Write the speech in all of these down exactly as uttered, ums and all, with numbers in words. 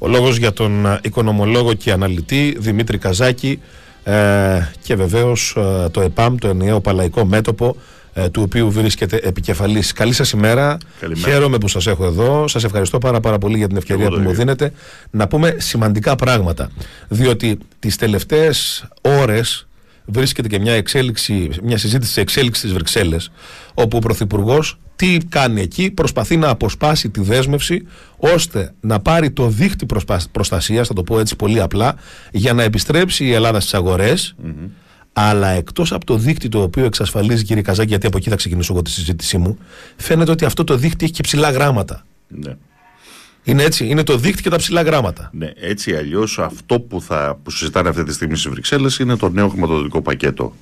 Ο λόγος για τον οικονομολόγο και αναλυτή Δημήτρη Καζάκη ε, και βεβαίως ε, το ΕΠΑΜ, το ενιαίο παλαϊκό μέτωπο, ε, του οποίου βρίσκεται επικεφαλής. Καλή σας ημέρα. Καλημέρα. Χαίρομαι που σας έχω εδώ. Σας ευχαριστώ πάρα, πάρα πολύ για την ευκαιρία που μου δίνετε να πούμε σημαντικά πράγματα. Διότι τις τελευταίες ώρες βρίσκεται και μια, εξέλιξη, μια συζήτηση σε εξέλιξη στις Βρυξέλλες, όπου ο Πρωθυπουργός τι κάνει εκεί? Προσπαθεί να αποσπάσει τη δέσμευση ώστε να πάρει το δίχτυ προστασίας, θα το πω έτσι πολύ απλά, για να επιστρέψει η Ελλάδα στις αγορές. Mm-hmm. Αλλά εκτός από το δίκτυ το οποίο εξασφαλίζει, κύριε Καζάκη, γιατί από εκεί θα ξεκινήσω εγώ τη συζήτησή μου, φαίνεται ότι αυτό το δίκτυ έχει και ψηλά γράμματα. Ναι. Είναι έτσι, είναι το δίκτυ και τα ψηλά γράμματα. Ναι, έτσι αλλιώς αυτό που, θα, που συζητάνε αυτή τη στιγμή στις Βρυξέλλες είναι το νέο χρηματοδοτικό πακέτο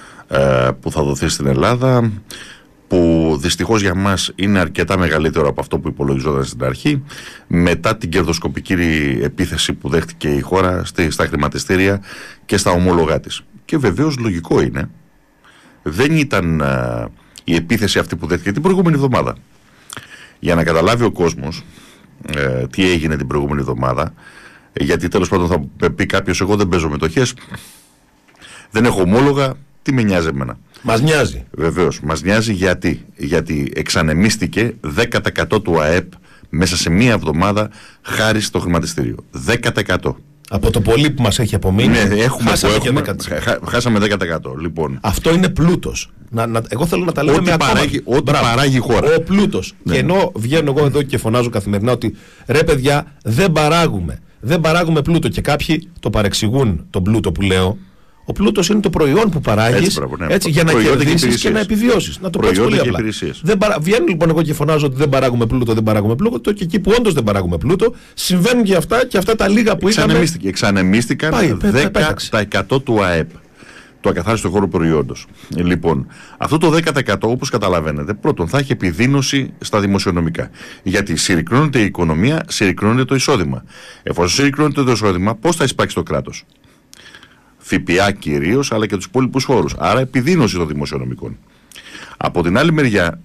ε, που θα δοθεί στην Ελλάδα, που δυστυχώς για μας είναι αρκετά μεγαλύτερο από αυτό που υπολογιζόταν στην αρχή, μετά την κερδοσκοπική επίθεση που δέχτηκε η χώρα στη, στα χρηματιστήρια και στα ομόλογά της. Και βεβαίως λογικό είναι, δεν ήταν α, η επίθεση αυτή που δέχτηκε την προηγούμενη εβδομάδα. Για να καταλάβει ο κόσμος ε, τι έγινε την προηγούμενη εβδομάδα, γιατί τέλος πάντων θα πει κάποιος, εγώ δεν παίζω μετοχές, δεν έχω ομόλογα, τι με νοιάζει εμένα? Μας νοιάζει. Βεβαίως, μας νοιάζει γιατί, γιατί εξανεμίστηκε δέκα τοις εκατό του ΑΕΠ μέσα σε μία εβδομάδα χάρη στο χρηματιστήριο. δέκα τοις εκατό. Από το πολύ που μας έχει απομείνει, ναι, έχουμε, χάσαμε, έχουμε, δέκα τοις εκατό. χα, χάσαμε δέκα τοις εκατό. Λοιπόν. Αυτό είναι πλούτος. Να, να, εγώ θέλω να τα λέμε ό,τι με παράγει, ακόμα. Ό,τι παράγει η χώρα. Ο πλούτος. Ναι. Και ενώ βγαίνω εγώ εδώ και φωνάζω καθημερινά ότι ρε παιδιά, δεν παράγουμε. Δεν παράγουμε πλούτο. Και κάποιοι το παρεξηγούν τον πλούτο που λέω. Ο πλούτος είναι το προϊόν που παράγεις έτσι, μπράβο, ναι. έτσι, για να κερδίσεις και, και να επιβιώσεις. Να το πω πολύ απλά. Δεν παρα... Βγαίνω λοιπόν εγώ και φωνάζω ότι δεν παράγουμε πλούτο, δεν παράγουμε πλούτο, και εκεί που όντως δεν παράγουμε πλούτο, συμβαίνουν και αυτά και αυτά τα λίγα που είχαμε. Εξανεμίστηκαν δέκα τοις εκατό του ΑΕΠ, του ακαθάριστου χώρου προϊόντος. Λοιπόν, αυτό το δέκα τοις εκατό, όπως καταλαβαίνετε, πρώτον θα έχει επιδείνωση στα δημοσιονομικά. Γιατί συρρικνώνεται η οικονομία, συρρικνώνεται το εισόδημα. Εφόσον συρρικνώνεται το εισόδημα, πώς θα εισπάξει το κράτος? ΦΠΑ κυρίως, αλλά και τους υπόλοιπους χώρους. Άρα επιδείνωση των δημοσιονομικών. Από την άλλη μεριά,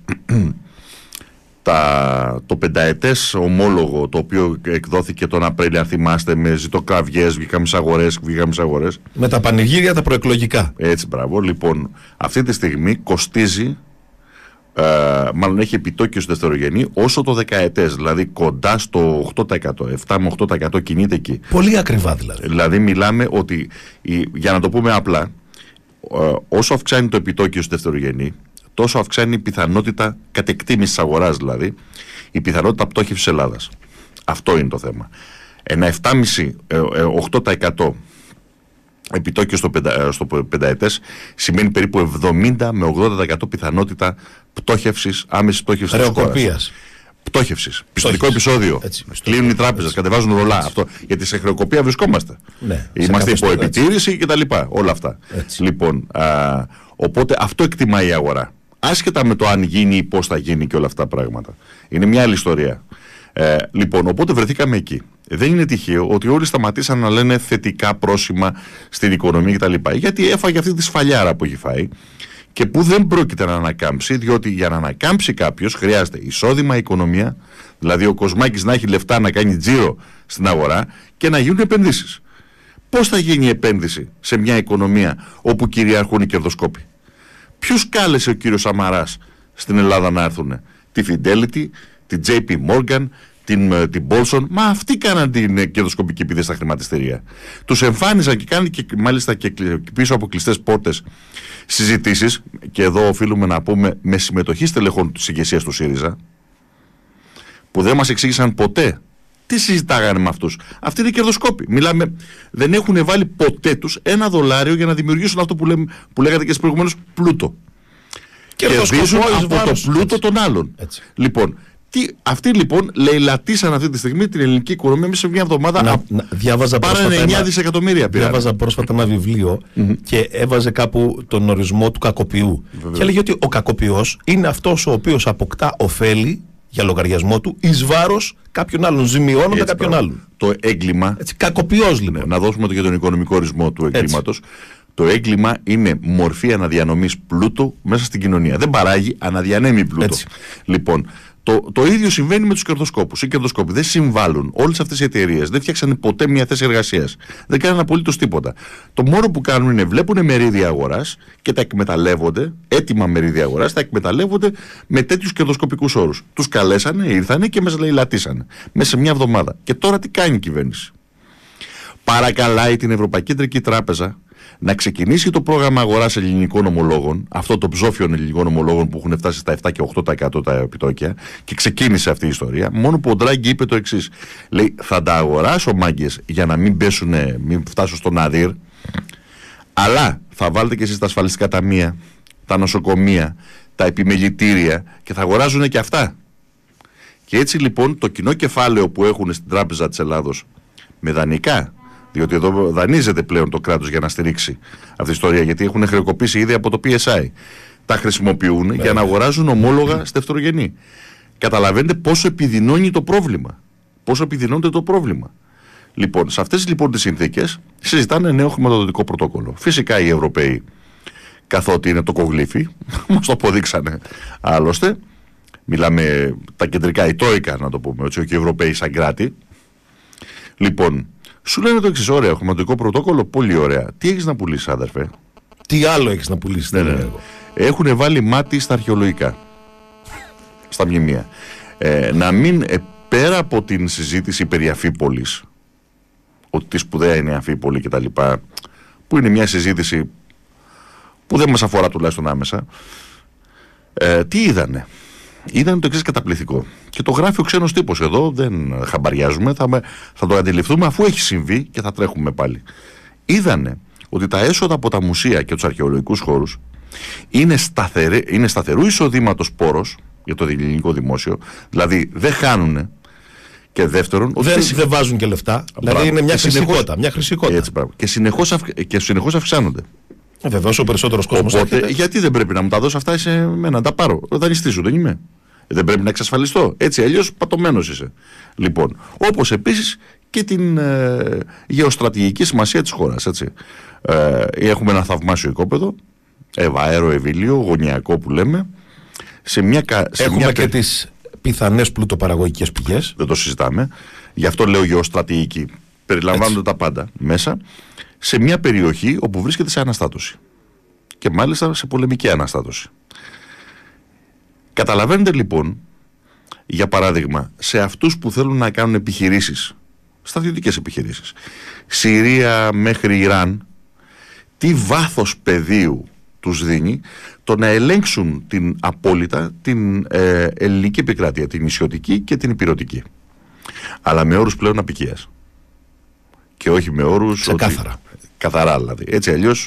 τα, το πενταετές ομόλογο, το οποίο εκδόθηκε τον Απρίλιο, αν θυμάστε, με ζητοκραυγές, βγήκαμε στις αγορές, βγήκαμε στις αγορές. Με τα πανηγύρια τα προεκλογικά. Έτσι, μπράβο. Λοιπόν, αυτή τη στιγμή κοστίζει, ε, μάλλον έχει επιτόκιο στο δευτερογενή, όσο το δεκαετές, δηλαδή κοντά στο οκτώ τοις εκατό, επτά με οκτώ τοις εκατό κινείται εκεί. Πολύ ακριβά δηλαδή. Δηλαδή μιλάμε ότι, για να το πούμε απλά, όσο αυξάνει το επιτόκιο στο δευτερογενή, τόσο αυξάνει η πιθανότητα κατεκτήμησης της αγοράς, δηλαδή η πιθανότητα πτώχευσης Ελλάδας. Αυτό είναι το θέμα. Ένα επτά κόμμα πέντε με οκτώ τοις εκατό επιτόκιο στο, πεντα, στο πενταετές σημαίνει περίπου εβδομήντα με ογδόντα τοις εκατό πιθανότητα πτώχευσης, άμεσης πτώχευσης της χώρας. Πτώχευσης. Πιστωτικό επεισόδιο. Έτσι, κλείνουν οι τράπεζες, κατεβάζουν ρολά. Αυτό, γιατί σε χρεοκοπία βρισκόμαστε. Ναι, είμαστε υπό επιτήρηση κτλ. Όλα αυτά. Έτσι. Λοιπόν, α, οπότε αυτό εκτιμάει η αγορά. Άσχετα με το αν γίνει ή πώς θα γίνει και όλα αυτά τα πράγματα. Είναι μια άλλη ιστορία. Ε, λοιπόν, οπότε βρεθήκαμε εκεί. Δεν είναι τυχαίο ότι όλοι σταματήσαν να λένε θετικά πρόσημα στην οικονομία κτλ. Γιατί έφαγε αυτή τη σφαλιάρα που έχει φάει και που δεν πρόκειται να ανακάμψει, διότι για να ανακάμψει κάποιος χρειάζεται εισόδημα, οικονομία, δηλαδή ο Κοσμάκης να έχει λεφτά να κάνει τζίρο στην αγορά και να γίνουν επενδύσεις. Πώς θα γίνει η επένδυση σε μια οικονομία όπου κυριαρχούν οι κερδοσκόποι? Ποιους κάλεσε ο κύριος Σαμαράς στην Ελλάδα να έρθουν? Τη Fidelity, την τζέι πι Morgan, την, την Bolson, μα αυτοί κάναν την κερδοσκοπική επίθεση στα χρηματιστηρία. Τους εμφάνισαν και κάνουν και μάλιστα και πίσω από κλειστές πόρτες συζητήσεις, και εδώ οφείλουμε να πούμε με συμμετοχή στελεχών της ηγεσίας του ΣΥΡΙΖΑ, που δεν μας εξήγησαν ποτέ τι συζητάγανε με αυτούς. Αυτοί είναι κερδοσκόποι. Μιλάμε, δεν έχουν βάλει ποτέ τους ένα δολάριο για να δημιουργήσουν αυτό που, λέμε, που λέγατε και στις προηγουμένως, πλούτο. Κερδίζουν από το πλούτο των άλλων. Έτσι. Λοιπόν, τι, αυτοί λοιπόν λαιλατίσαν αυτή τη στιγμή την ελληνική οικονομία μέσα σε μια εβδομάδα. Να, να, διάβαζα πάρανε εννιά δισεκατομμύρια πήραν. Διάβαζα πρόσφατα ένα βιβλίο mm-hmm. και έβαζε κάπου τον ορισμό του κακοποιού. Βεβαίως. Και έλεγε ότι ο κακοποιός είναι αυτός ο οποίος αποκτά ωφέλη για λογαριασμό του εις βάρος κάποιον άλλον, ζημιώνοντα κάποιον πράγμα. άλλον. Το έγκλημα. Έτσι, κακοποιός λοιπόν. Ναι, να δώσουμε το για τον οικονομικό ορισμό του εγκλήματος. Το έγκλημα είναι μορφή αναδιανομής πλούτου μέσα στην κοινωνία. Δεν παράγει, αναδιανέμει πλούτο. Έτσι. Λοιπόν, Το, το ίδιο συμβαίνει με τους κερδοσκόπους. Οι κερδοσκόποι δεν συμβάλλουν. Όλες αυτές οι εταιρείες δεν φτιάξαν ποτέ μια θέση εργασίας. Δεν κάνουν απολύτως τίποτα. Το μόνο που κάνουν είναι βλέπουν μερίδια αγοράς και τα εκμεταλλεύονται, έτοιμα μερίδια αγοράς, τα εκμεταλλεύονται με τέτοιους κερδοσκοπικούς όρους. Τους καλέσανε, ήρθανε και μας λαιλατίσανε μέσα σε μια εβδομάδα. Και τώρα τι κάνει η κυβέρνηση? Παρακαλάει την Ευρωπαϊκή Κεντρική Τράπεζα να ξεκινήσει το πρόγραμμα αγοράς ελληνικών ομολόγων, αυτό το ψόφιων ελληνικών ομολόγων που έχουν φτάσει στα επτά και οκτώ τοις εκατό τα επιτόκια, και ξεκίνησε αυτή η ιστορία. Μόνο που ο Ντράγκη είπε το εξής. Λέει, θα τα αγοράσω, μάγκες, για να μην πέσουνε, μην φτάσω στον Αδύρ, αλλά θα βάλετε και εσείς τα ασφαλιστικά ταμεία, τα νοσοκομεία, τα επιμελητήρια και θα αγοράζουν και αυτά. Και έτσι λοιπόν το κοινό κεφάλαιο που έχουν στην Τράπεζα της Ελλάδος με δανεικά, διότι εδώ δανείζεται πλέον το κράτος για να στηρίξει αυτή η ιστορία, γιατί έχουν χρεοκοπήσει ήδη από το πι ες άι. Τα χρησιμοποιούν yeah. για να αγοράζουν ομόλογα στη δευτερογενή. Καταλαβαίνετε πόσο επιδεινώνει το πρόβλημα. Πόσο επιδεινώνεται το πρόβλημα. Λοιπόν, σε αυτές λοιπόν τις συνθήκες συζητάνε νέο χρηματοδοτικό πρωτόκολλο. Φυσικά οι Ευρωπαίοι, καθότι είναι το κογλίφι, μας το αποδείξανε άλλωστε. Μιλάμε τα κεντρικά, η Τρόικα να το πούμε, έτσι, και οι Ευρωπαίοι σαν κράτη. Λοιπόν, σου λένε το εξής, ωραία, χρηματοδοτικό πρωτόκολλο, πολύ ωραία. Τι έχεις να πουλήσεις, άδερφε? Τι άλλο έχεις να πουλήσεις? Ναι, ναι. Έχουν βάλει μάτι στα αρχαιολογικά, στα μνημεία. Ε, να μην, ε, πέρα από την συζήτηση περί Αφίπολης, ότι τι σπουδαία είναι η Αφίπολη κτλ., που είναι μια συζήτηση που δεν μας αφορά τουλάχιστον άμεσα, ε, τι είδανε? Είδανε το εξής καταπληκτικό. Και το γράφει ο ξένος τύπος εδώ, δεν χαμπαριάζουμε, θα, θα το αντιληφθούμε αφού έχει συμβεί και θα τρέχουμε πάλι. Είδανε ότι τα έσοδα από τα μουσεία και τους αρχαιολογικούς χώρους είναι, σταθερε, είναι σταθερού εισοδήματος πόρος για το ελληνικό δημόσιο, δηλαδή δεν χάνουνε. Και δεύτερον, δεν, δεν, δεν βάζουν και λεφτά. Μπράβο. Δηλαδή είναι μια χρησικότητα. Μια χρησικότητα. Έτσι, και συνεχώς, αυ, και συνεχώς αυξάνονται. Βεβαίως ο περισσότερος κόσμος. Οπότε, έρχεται. Γιατί δεν πρέπει να μου τα δώσει αυτά σε μένα, να τα πάρω? Δανειστή σου δεν είμαι? Δεν πρέπει να εξασφαλιστώ? Έτσι, αλλιώς πατωμένος είσαι. Λοιπόν, όπως επίσης και την ε, γεωστρατηγική σημασία της χώρας. Έτσι. Ε, έχουμε ένα θαυμάσιο οικόπεδο, ευαέρο, ευήλιο, γωνιακό που λέμε. Σε μια, σε έχουμε μια... και τις πιθανές πλουτοπαραγωγικές πηγές. Δεν το συζητάμε. Γι' αυτό λέω γεωστρατηγική. Περιλαμβάνονται έτσι τα πάντα μέσα. Σε μια περιοχή όπου βρίσκεται σε αναστάτωση. Και μάλιστα σε πολεμική αναστάτωση. Καταλαβαίνετε λοιπόν, για παράδειγμα, σε αυτούς που θέλουν να κάνουν επιχειρήσεις, στρατιωτικές επιχειρήσεις, Συρία μέχρι Ιράν, τι βάθος πεδίου τους δίνει το να ελέγξουν την απόλυτα την ε, ελληνική επικράτεια, την νησιωτική και την ηπειρωτική. Αλλά με όρους πλέον απικίας. Και όχι με όρους... Ξεκάθαρα. Ότι, καθαρά δηλαδή. Έτσι αλλιώς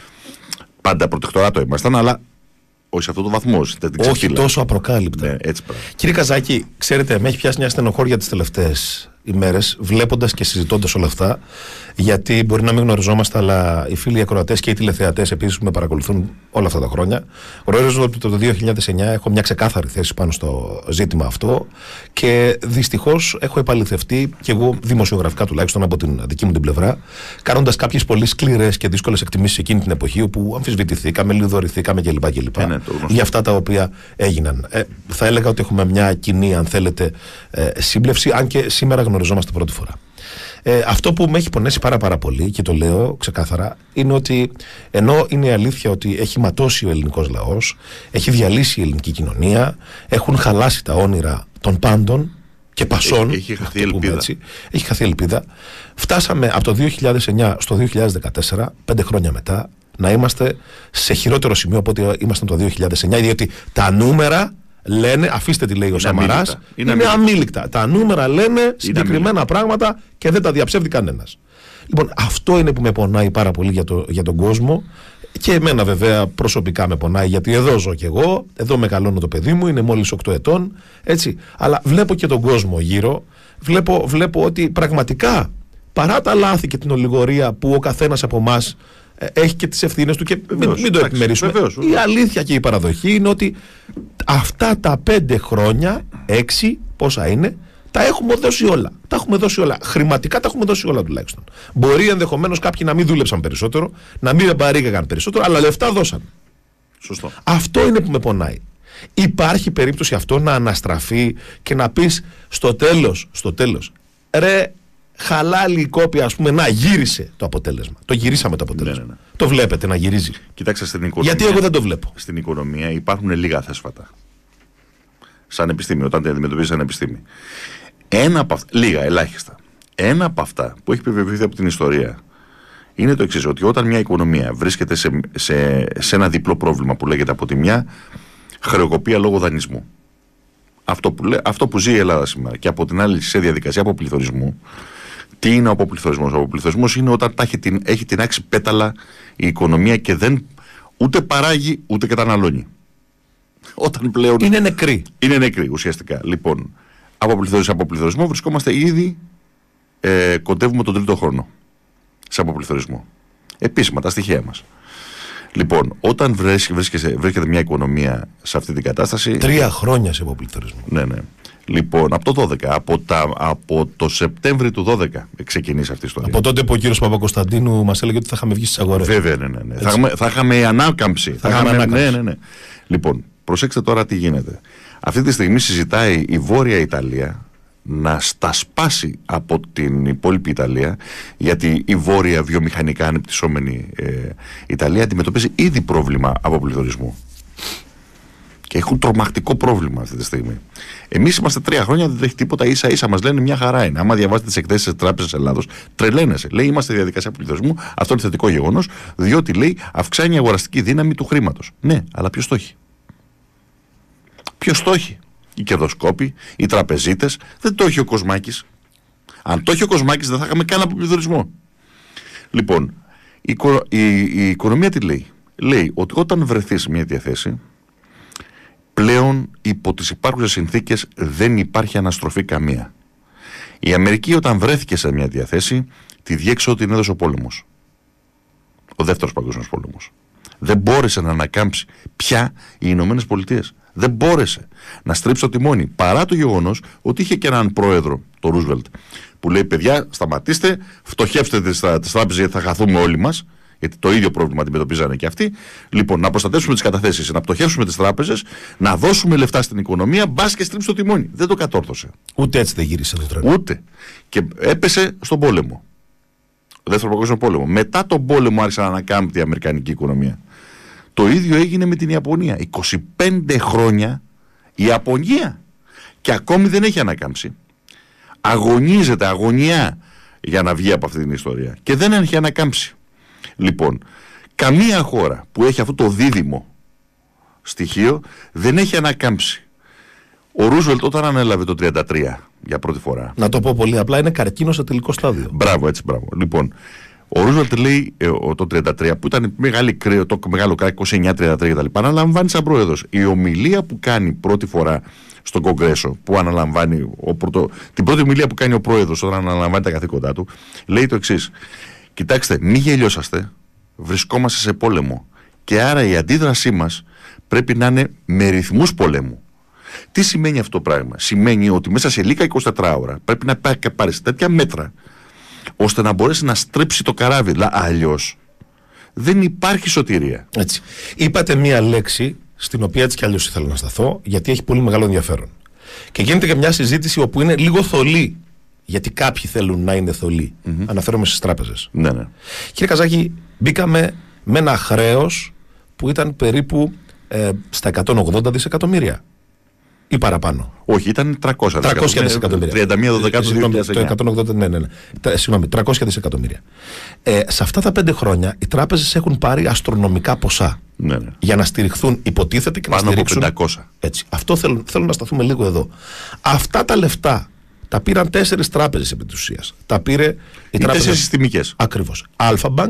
πάντα προτεκτοράτο ήμασταν, αλλά όχι σε αυτό το βαθμό. Όχι τόσο απροκάλυπτα. Ναι, έτσι Κύριε Καζάκη, ξέρετε, με έχει πιάσει μια στενοχώρια τις τελευταίες ημέρες, βλέποντας και συζητώντας όλα αυτά, γιατί μπορεί να μην γνωριζόμαστε, αλλά οι φίλοι ακροατές και οι τηλεθεατές επίσης που με παρακολουθούν όλα αυτά τα χρόνια γνωρίζουν ότι το δύο χιλιάδες εννιά έχω μια ξεκάθαρη θέση πάνω στο ζήτημα αυτό και δυστυχώς έχω επαληθευτεί και εγώ δημοσιογραφικά τουλάχιστον από την δική μου την πλευρά, κάνοντας κάποιες πολύ σκληρές και δύσκολες εκτιμήσεις εκείνη την εποχή όπου αμφισβητηθήκαμε, λιδωρηθήκαμε κλπ. κλπ. Ε, ναι, για αυτά τα οποία έγιναν. Ε, θα έλεγα ότι έχουμε μια κοινή, αν θέλετε, ε, σύμπλευση, αν και σήμερα γνωριζόμαστε πρώτη φορά. Ε, αυτό που με έχει πονέσει πάρα πάρα πολύ και το λέω ξεκάθαρα είναι ότι ενώ είναι αλήθεια ότι έχει ματώσει ο ελληνικός λαός, έχει διαλύσει η ελληνική κοινωνία, έχουν χαλάσει τα όνειρα των πάντων και πασών, έχει, έχει χαθεί ελπίδα. Έτσι, έχει χαθεί ελπίδα. Φτάσαμε από το δύο χιλιάδες εννιά στο δύο χιλιάδες δεκατέσσερα, πέντε χρόνια μετά, να είμαστε σε χειρότερο σημείο από ό,τι ήμασταν το δύο χιλιάδες εννιά, διότι τα νούμερα λένε, αφήστε τι λέει ο Σαμαράς, είναι, είναι αμήλικτα. Τα νούμερα λένε είναι συγκεκριμένα αμήλικτα πράγματα και δεν τα διαψεύδει κανένας. Λοιπόν, αυτό είναι που με πονάει πάρα πολύ για, το, για τον κόσμο και εμένα βέβαια προσωπικά με πονάει, γιατί εδώ ζω κι εγώ, εδώ μεγαλώνω το παιδί μου, είναι μόλις οκτώ ετών, έτσι. Αλλά βλέπω και τον κόσμο γύρω, βλέπω, βλέπω ότι πραγματικά παρά τα λάθη και την ολιγορία που ο καθένας από εμάς έχει και τις ευθύνες του και βεβαίως, μην, μην το επιμερίσουμε. Βεβαίως, βεβαίως. Η αλήθεια και η παραδοχή είναι ότι αυτά τα πέντε χρόνια, έξι, πόσα είναι, τα έχουμε δώσει όλα. Τα έχουμε δώσει όλα. Χρηματικά τα έχουμε δώσει όλα τουλάχιστον. Μπορεί ενδεχομένως κάποιοι να μην δούλεψαν περισσότερο, να μην παρήγαγαν περισσότερο, αλλά λεφτά δώσαν. Σωστό. Αυτό είναι που με πονάει. Υπάρχει περίπτωση αυτό να αναστραφεί και να πεις στο τέλος, στο τέλος, ρε, χαλάλι η κόπη, ας πούμε, να γύρισε το αποτέλεσμα. Το γυρίσαμε το αποτέλεσμα. Ναι, ναι, ναι. Το βλέπετε να γυρίζει? Κοιτάξτε, στην οικονομία. Γιατί εγώ δεν το βλέπω. Στην οικονομία υπάρχουν λίγα θέσφατα. Σαν επιστήμη, όταν την αντιμετωπίζει σαν επιστήμη. Ένα από αυτά, λίγα, ελάχιστα. Ένα από αυτά που έχει επιβεβαιωθεί από την ιστορία είναι το εξής, ότι όταν μια οικονομία βρίσκεται σε, σε, σε ένα διπλό πρόβλημα που λέγεται από τη μια χρεοκοπία λόγω δανεισμού. Αυτό που, λέ, αυτό που ζει η Ελλάδα σήμερα, και από την άλλη σε διαδικασία αποπληθωρισμού. Τι είναι ο αποπληθωρισμός? Ο αποπληθωρισμός είναι όταν έχει την, έχει την άξει πέταλα η οικονομία και δεν ούτε παράγει ούτε καταναλώνει. Όταν πλέον. Είναι νεκρή. Είναι νεκρή ουσιαστικά. Λοιπόν, από αποπληθωρισμό βρισκόμαστε ήδη, ε, κοντεύουμε τον τρίτο χρόνο σε αποπληθωρισμό. Επίσημα τα στοιχεία μας. Λοιπόν, όταν βρίσκεται, βρίσκεται μια οικονομία σε αυτή την κατάσταση. Τρία χρόνια σε αποπληθωρισμό. Ναι, ναι. Λοιπόν, από το δώδεκα, από, τα, από το Σεπτέμβρη του δώδεκα ξεκινήσει αυτή η ιστορία. Από τότε που ο κύριος Παπακοσταντίνου μας έλεγε ότι θα είχαμε βγει στις αγορές. Βέβαια, ναι, ναι. ναι. Θα, είχαμε, θα είχαμε ανάκαμψη. Θα, θα είχαμε ανάκαμψη. Ναι, ναι, ναι. Λοιπόν, προσέξτε τώρα τι γίνεται. Αυτή τη στιγμή συζητάει η Βόρεια Ιταλία να στασπάσει από την υπόλοιπη Ιταλία, γιατί η βόρεια βιομηχανικά ανεπτυσσόμενη ε, Ιταλία αντιμετωπίζει ήδη πρόβλημα αποπληθωρισμού. Και έχουν τρομακτικό πρόβλημα αυτή τη στιγμή. Εμείς είμαστε τρία χρόνια, δεν έχει τίποτα, ίσα ίσα μας λένε μια χαρά είναι. Άμα διαβάσετε τις εκθέσεις της Τράπεζας Ελλάδος, τρελαίνεσαι. Λέει είμαστε στη διαδικασία αποπληθωρισμού, αυτό είναι θετικό γεγονός, διότι λέει αυξάνει η αγοραστική δύναμη του χρήματος. Ναι, αλλά ποιος το έχει? Ποιος το έχει? Οι κερδοσκόποι, οι τραπεζίτες, δεν το έχει ο Κοσμάκης. Αν το έχει ο Κοσμάκης δεν θα είχαμε καν αποπληθωρισμό. Λοιπόν, η, η, η οικονομία τι λέει? Λέει ότι όταν βρεθείς σε μια διαθέση, πλέον υπό τις υπάρχουσες συνθήκες δεν υπάρχει αναστροφή καμία. Η Αμερική όταν βρέθηκε σε μια διαθέση, τη διέξω την έδωσε ο πόλεμος. Ο δεύτερος παγκόσμιος πόλεμος. Δεν μπόρεσε να ανακάμψει πια οι Ηνωμένες Πολιτείες. Δεν μπόρεσε να στρίψει το τιμόνι, παρά το γεγονός ότι είχε και έναν πρόεδρο, το Ρούσβελτ, που λέει: παιδιά, σταματήστε, φτωχεύστε τις τράπεζες γιατί θα χαθούμε όλοι μας. Γιατί το ίδιο πρόβλημα αντιμετωπίζανε και αυτοί. Λοιπόν, να προστατεύσουμε τις καταθέσεις, να πτωχεύσουμε τις τράπεζες, να δώσουμε λεφτά στην οικονομία, μπας και στρίψει το τιμόνι. Δεν το κατόρθωσε. Ούτε έτσι δεν γύρισε το τρένο. Ούτε. Και έπεσε στον πόλεμο. Ο δεύτερο παγκόσμιο πόλεμο. Μετά τον πόλεμο άρχισε να ανακάμπτει η αμερικανική οικονομία. Το ίδιο έγινε με την Ιαπωνία. είκοσι πέντε χρόνια η Ιαπωνία. Και ακόμη δεν έχει ανακάμψει. Αγωνίζεται, αγωνιά για να βγει από αυτή την ιστορία. Και δεν έχει ανακάμψει. Λοιπόν, καμία χώρα που έχει αυτό το δίδυμο στοιχείο δεν έχει ανακάμψει. Ο Ρούσβελτ όταν ανέλαβε το τριάντα τρία για πρώτη φορά. Να το πω πολύ απλά, είναι καρκίνο σε τελικό στάδιο. Μπράβο, έτσι, μπράβο. Λοιπόν, ο Ρούσβελτ λέει ε, το τριάντα τρία, που ήταν μεγάλη, το μεγάλο κράκο, είκοσι εννιά τριάντα τρία κτλ. Αναλαμβάνει σαν πρόεδρος. Η ομιλία που κάνει πρώτη φορά στον Κογκρέσο, που αναλαμβάνει ο πρωτο... την πρώτη ομιλία που κάνει ο πρόεδρος όταν αναλαμβάνει τα καθήκοντά του, λέει το εξής. Κοιτάξτε, μη γελιόσαστε, βρισκόμαστε σε πόλεμο και άρα η αντίδρασή μας πρέπει να είναι με ρυθμούς πολέμου. Τι σημαίνει αυτό το πράγμα? Σημαίνει ότι μέσα σε λίγα είκοσι τέσσερις ώρα πρέπει να πάρεις τέτοια μέτρα ώστε να μπορέσει να στρίψει το καράβι. Αλλιώς δεν υπάρχει σωτηρία. Έτσι. Είπατε μία λέξη στην οποία έτσι κι αλλιώς ήθελα να σταθώ, γιατί έχει πολύ μεγάλο ενδιαφέρον. Και γίνεται και μια συζήτηση όπου είναι λίγο θολή. Γιατί κάποιοι θέλουν να είναι θολοί. Mm-hmm. Αναφέρομαι στις τράπεζες. Ναι, ναι. Κύριε Καζάκη, μπήκαμε με ένα χρέος που ήταν περίπου ε, στα εκατόν ογδόντα δισεκατομμύρια. Ή παραπάνω. Όχι, ήταν τριακόσια δισεκατομμύρια. τριάντα μία Δεκεμβρίου του δύο χιλιάδες εννιά. Το εκατόν ογδόντα, ναι, ναι, ναι. Συγγνώμη, τριακόσια δισεκατομμύρια. Ε, σε αυτά τα πέντε χρόνια οι τράπεζες έχουν πάρει αστρονομικά ποσά. Ναι, ναι. Για να στηριχθούν, υποτίθεται, και πάνω να στηρίξουν. Από πεντακόσια. Έτσι. Αυτό θέλω, θέλω να σταθούμε λίγο εδώ. Αυτά τα λεφτά τα πήραν τέσσερις τράπεζες επί της ουσίας. Τα πήρε η, οι τράπεζα. Τέσσερις συστημικές. Ακριβώς. Αλφα-Bank,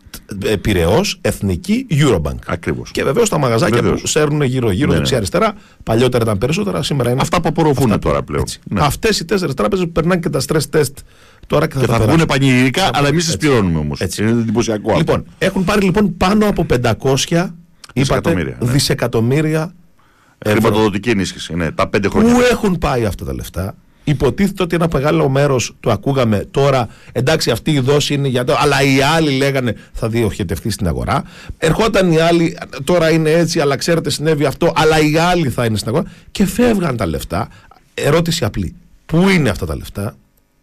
Πειραιώς, Εθνική, Eurobank. Ακριβώς. Και βεβαίως τα μαγαζάκια βεβαίως. Που σέρνουν γύρω-γύρω, ναι, δεξιά-αριστερά. Παλιότερα ήταν περισσότερα, σήμερα είναι. Αυτά που απορροφούν τώρα πλέον. Ναι. Αυτές οι τέσσερις τράπεζες που περνάνε και τα stress test τώρα και θα, και θα, θα βγουν πανηγυρικά, αλλά εμείς τις πληρώνουμε όμως. Έτσι. Είναι εντυπωσιακό. Λοιπόν, έχουν πάρει λοιπόν πάνω από πεντακόσια δισεκατομμύρια, ναι. δισεκατομμύρια χρηματοδοτική ενίσχυση. Ναι, τα πέντε χρόνια. Πού έχουν πάει αυτά τα λεφτά? Υποτίθεται ότι ένα μεγάλο μέρος το ακούγαμε τώρα. Εντάξει, αυτή η δόση είναι για το. Αλλά οι άλλοι λέγανε θα διοχετευτεί στην αγορά. Ερχόταν οι άλλοι, τώρα είναι έτσι, αλλά ξέρετε, συνέβη αυτό. Αλλά οι άλλοι θα είναι στην αγορά. Και φεύγαν τα λεφτά. Ερώτηση απλή. Πού είναι αυτά τα λεφτά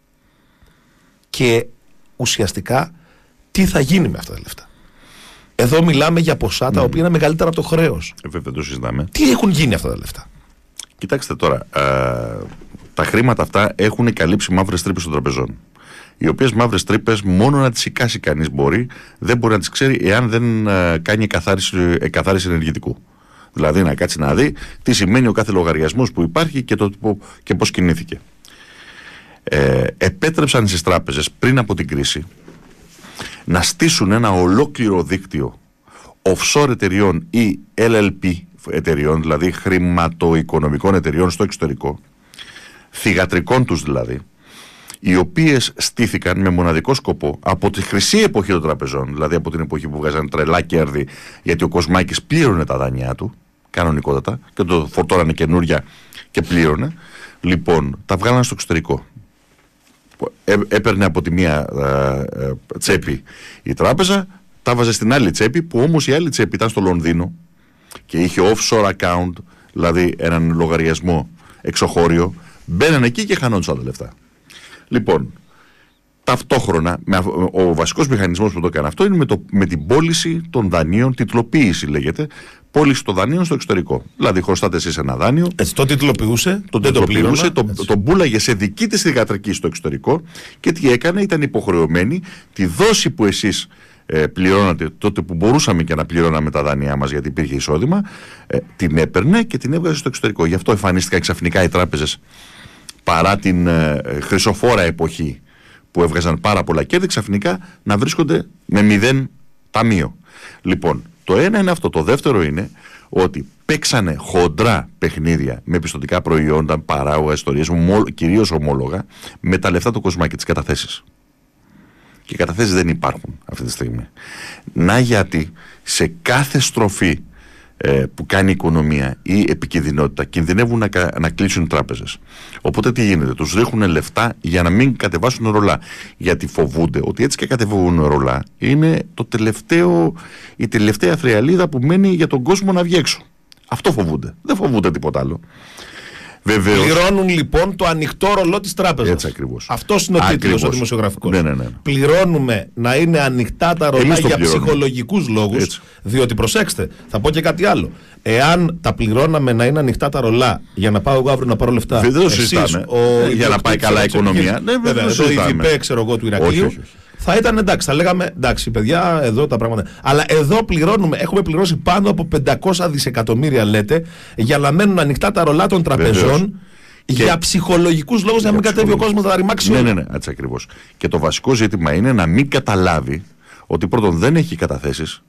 και ουσιαστικά τι θα γίνει με αυτά τα λεφτά? Εδώ μιλάμε για ποσά τα mm. οποία είναι μεγαλύτερα από το χρέος. Ε, βέβαια, το συζητάμε. Τι έχουν γίνει αυτά τα λεφτά? Κοιτάξτε τώρα. Α, τα χρήματα αυτά έχουν καλύψει μαύρες τρύπες των τραπεζών. Οι οποίες μαύρες τρύπες μόνο να τις εικάσει κανείς μπορεί, δεν μπορεί να τις ξέρει εάν δεν α, κάνει εκαθάριση, εκαθάριση ενεργητικού. Δηλαδή να κάτσει να δει τι σημαίνει ο κάθε λογαριασμός που υπάρχει και, το, και πώς κινήθηκε. Ε, επέτρεψαν στις τράπεζες πριν από την κρίση να στήσουν ένα ολόκληρο δίκτυο offshore εταιριών ή ελ ελ πι εταιριών, δηλαδή χρηματοοικονομικών εταιριών στο εξωτερικό, θυγατρικών τους δηλαδή, οι οποίες στήθηκαν με μοναδικό σκοπό από τη χρυσή εποχή των τραπεζών, δηλαδή από την εποχή που βγάζαν τρελά κέρδη γιατί ο Κοσμάκης πλήρωνε τα δάνειά του κανονικότατα και το φορτώνανε καινούρια και πλήρωνε. Λοιπόν, τα βγάλανε στο εξωτερικό. Έ, έπαιρνε από τη μία ε, ε, τσέπη η τράπεζα, τα βάζε στην άλλη τσέπη, που όμως η άλλη τσέπη ήταν στο Λονδίνο και είχε offshore account, δηλαδή έναν λογαριασμό εξωχώριο. Μπαίνανε εκεί και χανόντουσαν τα λεφτά. Λοιπόν, ταυτόχρονα, με, ο βασικός μηχανισμός που το έκανε αυτό είναι με, το, με την πώληση των δανείων, τιτλοποίηση λέγεται, πώληση των δανείων στο εξωτερικό. Δηλαδή, χρωστάτε εσείς ένα δάνειο. Έτσι, το τιτλοποιούσε, το δεν τιτλοποιούσε, το το, τον πούλαγε σε δική της θυγατρική στο εξωτερικό και τι έκανε, ήταν υποχρεωμένη τη δόση που εσείς ε, πληρώνατε τότε που μπορούσαμε και να πληρώναμε τα δάνειά μας γιατί υπήρχε εισόδημα, ε, την έπαιρνε και την έβγαζε στο εξωτερικό. Γι' αυτό εμφανίστηκαν ξαφνικά οι τράπεζες παρά την ε, χρυσοφόρα εποχή που έβγαζαν πάρα πολλά κέρδη, ξαφνικά να βρίσκονται με μηδέν ταμείο. Λοιπόν, το ένα είναι αυτό. Το δεύτερο είναι ότι παίξανε χοντρά παιχνίδια με πιστωτικά προϊόντα, παράγωγα, ιστορίες, κυρίως ομόλογα, με τα λεφτά του Κοσμάκη και τις καταθέσεις. Και οι καταθέσεις δεν υπάρχουν αυτή τη στιγμή. Να γιατί σε κάθε στροφή ε, που κάνει η οικονομία ή επικινδυνότητα κινδυνεύουν να, να κλείσουν τράπεζες. Οπότε τι γίνεται, τους ρίχνουν λεφτά για να μην κατεβάσουν ρολά. Γιατί φοβούνται ότι έτσι και κατεβούν ρολά είναι το τελευταίο, η τελευταία θριαλίδα που μένει για τον κόσμο να βγει έξω. Αυτό φοβούνται. Δεν φοβούνται τίποτα άλλο. Βεβαίως. Πληρώνουν λοιπόν το ανοιχτό ρολό της τράπεζας. Έτσι ακριβώς. Αυτός είναι ο τίτλος ο δημοσιογραφικός. Ναι, ναι, ναι. Πληρώνουμε να είναι ανοιχτά τα ρολά για ψυχολογικούς λόγους. Έτσι. Διότι προσέξτε, θα πω και κάτι άλλο. Εάν τα πληρώναμε να είναι ανοιχτά τα ρολά για να πάω εγώ αύριο να πάρω λεφτά. Δεν το συζητάμε. Για να πάει καλά η οικονομία. Ναι, βέβαια. Το ι βι πι, ξέρω εγώ, του Ηρακλείου. Θα ήταν εντάξει, θα λέγαμε εντάξει, παιδιά, εδώ τα πράγματα. Αλλά εδώ πληρώνουμε, έχουμε πληρώσει πάνω από πεντακόσια δισεκατομμύρια, λέτε, για να μένουν ανοιχτά τα ρολά των τραπεζών. Βεβαίως. Για ψυχολογικούς λόγους, να μην κατέβει ο κόσμος να τα ρημάξει όλα. Ναι, ναι, ναι, έτσι ακριβώς. Και το βασικό ζήτημα είναι να μην καταλάβει ότι πρώτον δεν έχει καταθέσεις.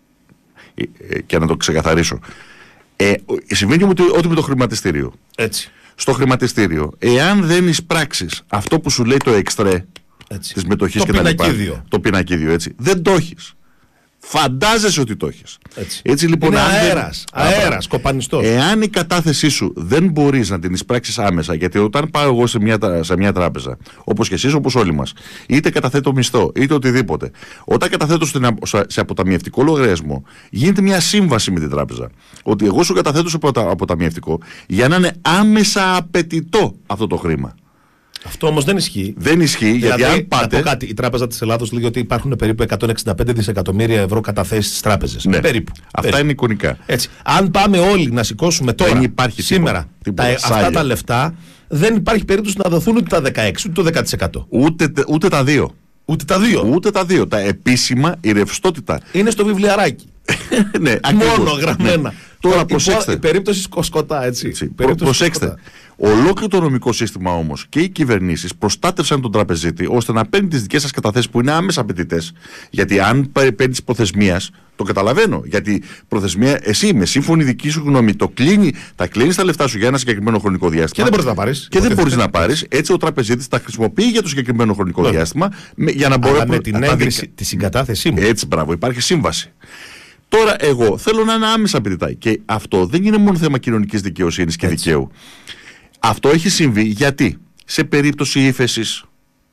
Και να το ξεκαθαρίσω. Ε, συμβαίνει ότι, ότι με το χρηματιστήριο. Έτσι. Στο χρηματιστήριο, εάν δεν εισπράξεις αυτό που σου λέει το εξτρέ της μετοχής και τα λοιπά, το πινακίδιο, έτσι, δεν το έχεις. Φαντάζεσαι ότι το έχεις. Έτσι. Έτσι λοιπόν, είναι αν αέρας, δεν... αέρας, κοπανιστός. Εάν η κατάθεσή σου δεν μπορείς να την εισπράξεις άμεσα, γιατί όταν πάω εγώ σε μια, σε μια τράπεζα, όπως και εσείς, όπως όλοι μας, είτε καταθέτω μισθό, είτε οτιδήποτε, όταν καταθέτω στην, σε αποταμιευτικό λογαριασμό, γίνεται μια σύμβαση με την τράπεζα. Ότι εγώ σου καταθέτω σε αποταμιευτικό για να είναι άμεσα απαιτητό αυτό το χρήμα. Αυτό όμως δεν ισχύει. Δεν ισχύει, δηλαδή, γιατί αν πάτε. Να πω κάτι, η Τράπεζα της Ελλάδος λέει ότι υπάρχουν περίπου εκατόν εξήντα πέντε δισεκατομμύρια ευρώ καταθέσεις στις τράπεζες. Ναι. Περίπου. Αυτά περίπου. είναι εικονικά. Έτσι. Αν πάμε όλοι να σηκώσουμε τώρα, δεν υπάρχει σήμερα, τίποτα, τίποτα, τα, αυτά τα λεφτά, δεν υπάρχει περίπτωση να δοθούν ούτε τα δεκαέξι ούτε το δέκα τοις εκατό. Ούτε, ούτε τα δύο. Ούτε τα δύο. Ούτε τα δύο. Τα επίσημα, η ρευστότητα. Είναι στο βιβλιαράκι. Ναι, μόνο γραμμένα. Ναι. Τώρα προσέξτε. Η περίπτωση σκοσκοτά, έτσι. έτσι. Προ, προσέξτε. Σκοτά. Ολόκληρο το νομικό σύστημα όμως και οι κυβερνήσεις προστάτευσαν τον τραπεζίτη ώστε να παίρνει τις δικές σας καταθέσεις που είναι άμεσα απαιτητές. Γιατί αν παίρνει προθεσμίας, το καταλαβαίνω. Γιατί προθεσμία, εσύ με σύμφωνη δική σου γνώμη, το κλείνει, τα κλείνει τα λεφτά σου για ένα συγκεκριμένο χρονικό διάστημα. Και δεν μπορείς να πάρεις. Και δεν μπορείς να πάρεις. Έτσι ο τραπεζίτης τα χρησιμοποιεί για το συγκεκριμένο χρονικό Λέβαια. διάστημα. Με, για να μπορεί να με την έγκριση τη συγκατάθεσή μου. Έτσι, μπράβο, υπάρχει σύμβαση. Τώρα εγώ θέλω να είναι άμεσα απαιτητά. Και αυτό δεν είναι μόνο θέμα κοινωνικής δικαιοσύνης και έτσι. δικαίου. Αυτό έχει συμβεί γιατί σε περίπτωση ύφεσης,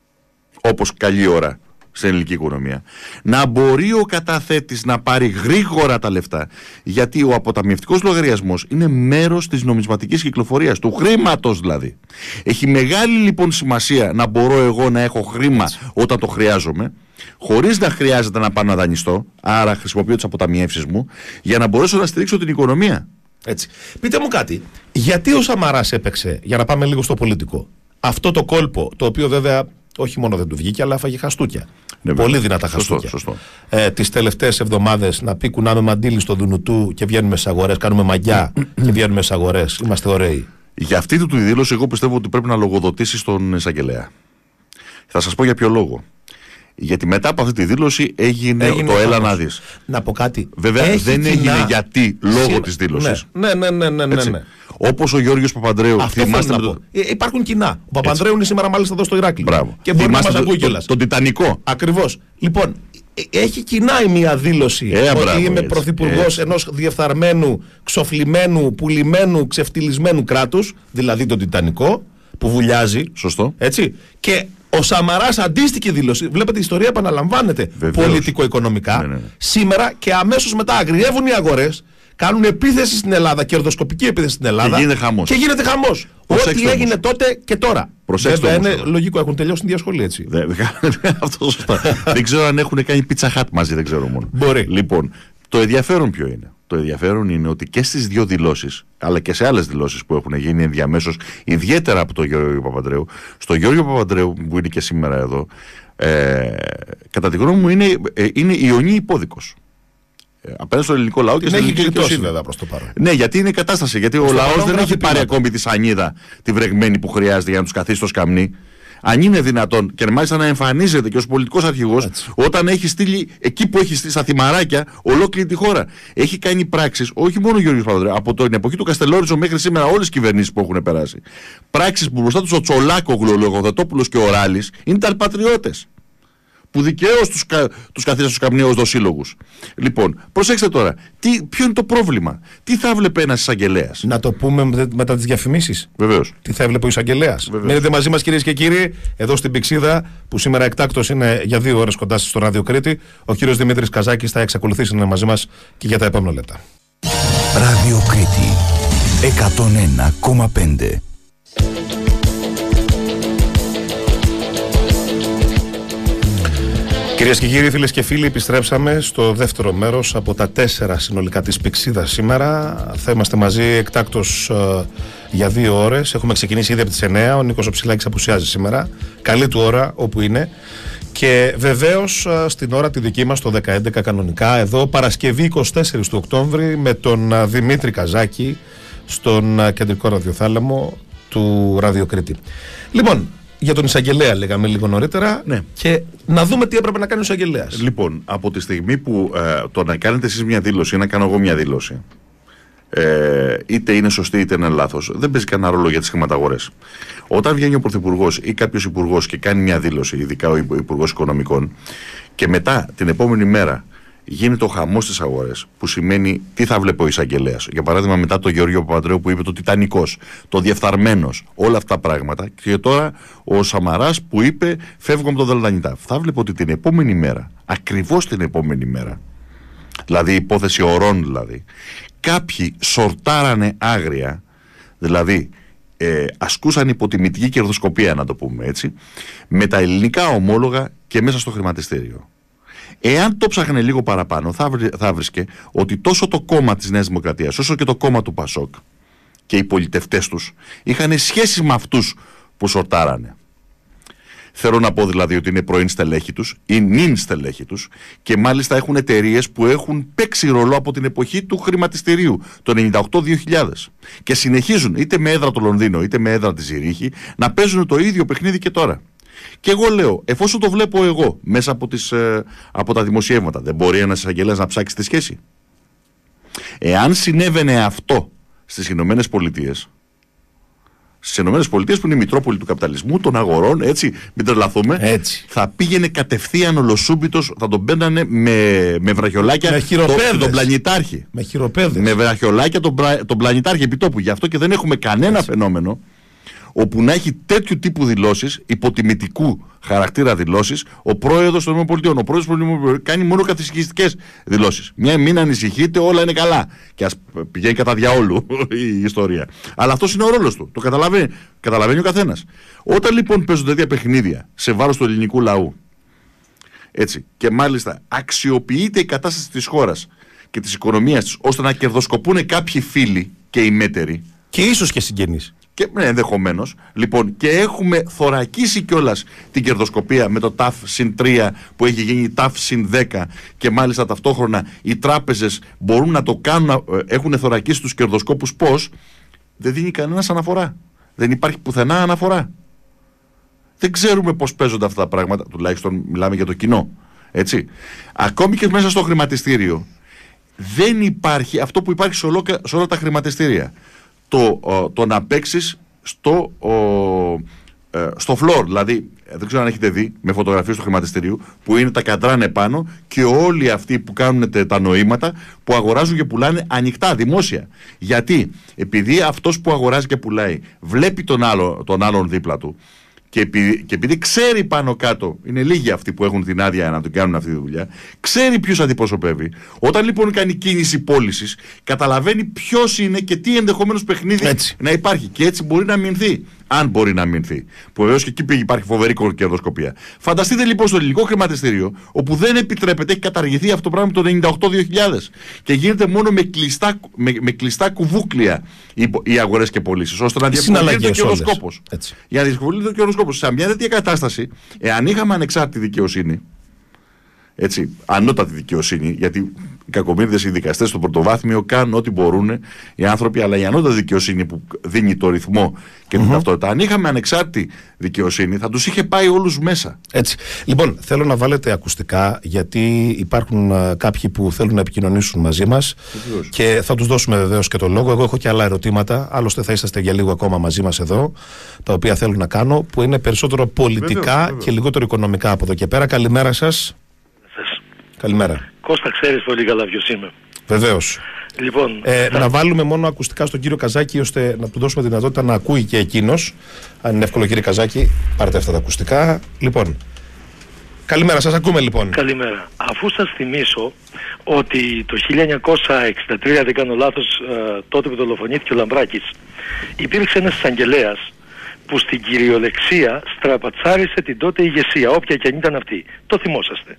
όπως καλή ώρα στην ελληνική οικονομία, να μπορεί ο καταθέτης να πάρει γρήγορα τα λεφτά, γιατί ο αποταμιευτικός λογαριασμός είναι μέρος της νομισματικής κυκλοφορίας, του χρήματος δηλαδή. Έχει μεγάλη λοιπόν σημασία να μπορώ εγώ να έχω χρήμα όταν το χρειάζομαι, χωρίς να χρειάζεται να πάω να δανειστώ, άρα χρησιμοποιώ τις αποταμιεύσεις μου για να μπορέσω να στηρίξω την οικονομία. Έτσι. Πείτε μου κάτι, γιατί ο Σαμαράς έπαιξε, για να πάμε λίγο στο πολιτικό, αυτό το κόλπο, το οποίο βέβαια όχι μόνο δεν του βγήκε, αλλά έφαγε χαστούκια. Ναι, πολύ δυνατά σωστό, χαστούκια. Σωστό. Ε, τις τελευταίες εβδομάδες να πει κουνάμε μαντίλι στο Δουνουτού και βγαίνουμε στις αγορές, κάνουμε μαγιά και βγαίνουμε στις αγορές. Είμαστε ωραίοι. Για αυτή του τη δήλωση, εγώ πιστεύω ότι πρέπει να λογοδοτήσει στον εισαγγελέα. Θα σας πω για ποιο λόγο. Γιατί μετά από αυτή τη δήλωση έγινε, έγινε το έλα να δεις. Να πω κάτι. Βέβαια έχει δεν κοινά... έγινε γιατί λόγω Συ... της δήλωσης. Ναι, ναι, ναι, ναι, ναι, ναι. Όπως ο Γιώργος Παπανδρέου. Αυτό θυμάστε να πω. Ε, υπάρχουν κοινά. Ο Παπανδρέου είναι σήμερα μάλιστα εδώ στο Ηράκλειο. Μπράβο. Και μπορεί θυμάστε να μας ακούει κιόλας. Τον Τιτανικό. Ακριβώς. Λοιπόν, έχει κοινά η μία δήλωση ε, ότι μπράβο, είμαι πρωθυπουργός ενός διεφθαρμένου, ξοφλημένου, πουλημένου, ξεφτυλισμένου κράτους, δηλαδή τον Τιτανικό, που βουλιάζει. Σωστό. Έτσι. Και ο Σαμαράς αντίστοιχη δήλωση, βλέπετε η ιστορία επαναλαμβάνεται πολιτικο-οικονομικά, ναι, ναι, ναι. Σήμερα και αμέσως μετά αγριεύουν οι αγορές, κάνουν επίθεση στην Ελλάδα, κερδοσκοπική επίθεση στην Ελλάδα. Και γίνεται χαμός. Και γίνεται χαμός. Ό,τι έγινε τότε και τώρα. Προσέξτε. Βέβαια είναι τώρα. Λογικό, έχουν τελειώσει την διασχολή έτσι. Δε, αυτό σωστά. Δεν ξέρω αν έχουν κάνει πίτσα χάτ μαζί, δεν ξέρω μόνο. Μπορεί. Λοιπόν, το ενδιαφέρον ποιο είναι. Το ενδιαφέρον είναι ότι και στις δύο δηλώσεις, αλλά και σε άλλες δηλώσεις που έχουν γίνει ενδιαμέσως, ιδιαίτερα από τον Γιώργο Παπανδρέου, στο Γιώργο Παπανδρέου που είναι και σήμερα εδώ, ε, κατά τη γνώμη μου είναι, ε, είναι ιονή υπόδικος. Ε, απέναντι στο ελληνικό λαό και στην ελληνική δικαιοσύνη. Βέβαια προς το παρόν. Ναι, γιατί είναι η κατάσταση. Γιατί προς ο λαός δεν έχει πάρει ακόμη τη σανίδα, τη βρεγμένη που χρειάζεται για να τους καθίσει στο σκαμνί. Αν είναι δυνατόν και μάλιστα να εμφανίζεται και ως πολιτικός αρχηγός όταν έχει στείλει εκεί που έχει στείλει στα θυμαράκια ολόκληρη τη χώρα. Έχει κάνει πράξεις, όχι μόνο ο Γιώργος Παπανδρέου, από την εποχή του Καστελόριτσο μέχρι σήμερα όλες οι κυβερνήσεις που έχουν περάσει. Πράξεις που μπροστά τους ο Τσολάκογλου, ο Λογοδετόπουλος και ο Ράλης είναι ταλπατριώτες. Που δικαίως τους, κα, τους καθίσαν στους καμνίους δοσύλλογους. Λοιπόν, προσέξτε τώρα, τι, ποιο είναι το πρόβλημα, τι θα έβλεπε ένας εισαγγελέας. Να το πούμε μετά τις διαφημίσεις. Βεβαίως. Τι θα έβλεπε ο εισαγγελέας. Μείνετε μαζί μας κυρίες και κύριοι, εδώ στην Πυξίδα, που σήμερα εκτάκτως είναι για δύο ώρες κοντά στο Ράδιο Κρήτη. Ο κύριος Δημήτρης Καζάκης θα εξακολουθήσει να είναι μαζί μας και για τα επόμενα λεπτά. Ράδιο Κρήτη εκατόν ένα κόμμα πέντε. Κυρίες και κύριοι, φίλες και φίλοι, επιστρέψαμε στο δεύτερο μέρος από τα τέσσερα συνολικά της Πυξίδας σήμερα. Θα είμαστε μαζί εκτάκτως uh, για δύο ώρες. Έχουμε ξεκινήσει ήδη από τις εννιά. Ο Νίκος ο Ψηλάκης απουσιάζει σήμερα. Καλή του ώρα όπου είναι. Και βεβαίως uh, στην ώρα τη δική μας το δέκα έντεκα κανονικά, εδώ Παρασκευή εικοστή τέταρτη του Οκτώβρη, με τον uh, Δημήτρη Καζάκη στον uh, κεντρικό ραδιοθάλαμο του Ράδιο Κρήτη. Λοιπόν, για τον εισαγγελέα λέγαμε λίγο νωρίτερα, ναι. Και να δούμε τι έπρεπε να κάνει ο εισαγγελέας. Λοιπόν, από τη στιγμή που ε, το να κάνετε εσείς μια δήλωση ή να κάνω εγώ μια δήλωση, ε, είτε είναι σωστή είτε είναι λάθος, δεν παίζει κανένα ρόλο για τις χρηματαγορές. Όταν βγαίνει ο Πρωθυπουργός ή κάποιος υπουργός και κάνει μια δήλωση, ειδικά ο Υπουργός Οικονομικών, και μετά την επόμενη μέρα γίνεται ο χαμός στις αγορές, που σημαίνει τι θα βλέπει ο εισαγγελέας. Για παράδειγμα, μετά το Γεώργιο Παπανδρέου που είπε το Τιτανικός, το Διεφθαρμένος, όλα αυτά τα πράγματα. Και τώρα ο Σαμαράς που είπε φεύγω από το Δελτανιτάφ. Θα βλέπω ότι την επόμενη μέρα, ακριβώς την επόμενη μέρα, δηλαδή υπόθεση ορών δηλαδή, κάποιοι σορτάρανε άγρια, δηλαδή ε, ασκούσαν υποτιμητική κερδοσκοπία, να το πούμε έτσι, με τα ελληνικά ομόλογα και μέσα στο χρηματιστήριο. Εάν το ψάχνε λίγο παραπάνω, θα, βρει, θα βρίσκε ότι τόσο το κόμμα της Νέας Δημοκρατίας, όσο και το κόμμα του Πασόκ και οι πολιτευτές τους είχαν σχέση με αυτούς που σορτάρανε. Θέλω να πω δηλαδή ότι είναι πρώην στελέχη τους ή νυν στελέχη τους και μάλιστα έχουν εταιρείες που έχουν παίξει ρόλο από την εποχή του χρηματιστηρίου, το ενενήντα οκτώ δύο χιλιάδες. Και συνεχίζουν είτε με έδρα το Λονδίνο είτε με έδρα τη Ζηρίχη να παίζουν το ίδιο παιχνίδι και τώρα. Και εγώ λέω, εφόσον το βλέπω εγώ μέσα από, τις, ε, από τα δημοσιεύματα, δεν μπορεί ένας εισαγγελέας να ψάξει τη σχέση. Εάν συνέβαινε αυτό στις Ηνωμένες Πολιτείες, στις Ηνωμένες Πολιτείες που είναι η μητρόπολη του καπιταλισμού, των αγορών, έτσι, μην τρελαθούμε, έτσι, θα πήγαινε κατευθείαν ολοσούμπιτος, θα τον παίρνανε με, με βραχιολάκια με το, τον πλανητάρχη. Με χειροπέδες. Με βραχιολάκια τον, τον πλανητάρχη επιτόπου. Γι' αυτό και δεν έχουμε κανένα ναι. φαινόμενο όπου να έχει τέτοιου τύπου δηλώσεις, υποτιμητικού χαρακτήρα δηλώσεις, ο πρόεδρος των ΗΠΑ. Ο πρόεδρος των ΗΠΑ κάνει μόνο καθησυχιστικές δηλώσεις. Μια μην ανησυχείτε, όλα είναι καλά. Και ας πηγαίνει κατά διαόλου η ιστορία. Αλλά αυτός είναι ο ρόλος του. Το καταλαβαίνει, καταλαβαίνει ο καθένας. Όταν λοιπόν παίζουν τέτοια παιχνίδια σε βάρος του ελληνικού λαού, έτσι, και μάλιστα αξιοποιείται η κατάσταση της χώρας και της οικονομίας της ώστε να κερδοσκοπούν κάποιοι φίλοι και οι μέτεροι. Και ίσως και συγγενείς. Και ναι, ενδεχομένως. Λοιπόν, και έχουμε θωρακίσει κιόλας την κερδοσκοπία με το ΤΑΦ συν τρία που έχει γίνει ΤΑΦ συν δέκα και μάλιστα ταυτόχρονα οι τράπεζες μπορούν να το κάνουν, έχουν θωρακίσει τους κερδοσκόπους πώς, δεν δίνει κανένας αναφορά. Δεν υπάρχει πουθενά αναφορά. Δεν ξέρουμε πώς παίζονται αυτά τα πράγματα, τουλάχιστον μιλάμε για το κοινό. Έτσι. Ακόμη και μέσα στο χρηματιστήριο δεν υπάρχει αυτό που υπάρχει σε, ολό, σε όλα τα χρηματιστήρια. Το, ο, το να παίξεις στο, ο, ε, στο floor, δηλαδή δεν ξέρω αν έχετε δει με φωτογραφίες του χρηματιστηρίου που είναι τα καντράνε πάνω και όλοι αυτοί που κάνουν τα νοήματα που αγοράζουν και πουλάνε ανοιχτά, δημόσια. Γιατί επειδή αυτός που αγοράζει και πουλάει βλέπει τον, άλλο, τον άλλον δίπλα του και επειδή, και επειδή ξέρει πάνω κάτω, είναι λίγοι αυτοί που έχουν την άδεια να τον κάνουν αυτή τη δουλειά, ξέρει ποιος αντιπροσωπεύει. Όταν λοιπόν κάνει κίνηση πώλησης, καταλαβαίνει ποιος είναι και τι ενδεχομένως παιχνίδι έτσι να υπάρχει. Και έτσι μπορεί να αμυνθεί. Αν μπορεί να αμυνθεί. Που βεβαίως και εκεί υπάρχει φοβερή κερδοσκοπία. Φανταστείτε λοιπόν στο ελληνικό χρηματιστήριο, όπου δεν επιτρέπεται, έχει καταργηθεί αυτό το πράγμα το ενενήντα οκτώ δύο χιλιάδες και γίνεται μόνο με κλειστά, με, με κλειστά κουβούκλια οι, οι αγορές και πωλήσεις, ώστε να διευκολύνεται ο κερδοσκόπος. Για να διευκολύνεται ο κερδοσκόπος. Σε μια τέτοια κατάσταση, εάν είχαμε ανεξάρτητη δικαιοσύνη, έτσι, ανώτατη δικαιοσύνη, γιατί οι κακομοίριδες, οι δικαστές στο πρωτοβάθμιο κάνουν ό,τι μπορούν οι άνθρωποι, αλλά η ανώτατη δικαιοσύνη που δίνει το ρυθμό και την mm-hmm. ταυτότητα, αν είχαμε ανεξάρτητη δικαιοσύνη, θα τους είχε πάει όλους μέσα. Έτσι. Λοιπόν, θέλω να βάλετε ακουστικά, γιατί υπάρχουν uh, κάποιοι που θέλουν να επικοινωνήσουν μαζί μας και θα τους δώσουμε βεβαίως και το λόγο. Εγώ έχω και άλλα ερωτήματα, άλλωστε θα είσαστε για λίγο ακόμα μαζί μας εδώ, τα οποία θέλω να κάνω, που είναι περισσότερο πολιτικά βεβαίως, βεβαίως. και λιγότερο οικονομικά από εδώ και πέρα. Καλημέρα σας. Καλημέρα. Κώστα, ξέρεις πολύ καλά ποιος είμαι. Βεβαίως. Λοιπόν, ε, θα... Να βάλουμε μόνο ακουστικά στον κύριο Καζάκη, ώστε να του δώσουμε δυνατότητα να ακούει και εκείνος. Αν είναι εύκολο, κύριε Καζάκη, πάρτε αυτά τα ακουστικά. Λοιπόν, καλημέρα, σας ακούμε λοιπόν. Καλημέρα. Αφού σας θυμίσω ότι το χίλια εννιακόσια εξήντα τρία, δεν κάνω λάθος, ε, τότε που δολοφονήθηκε ο Λαμπράκης, υπήρξε ένας εισαγγελέας που στην κυριολεξία στραπατσάρισε την τότε ηγεσία, όποια και αν ήταν αυτή. Το θυμόσαστε.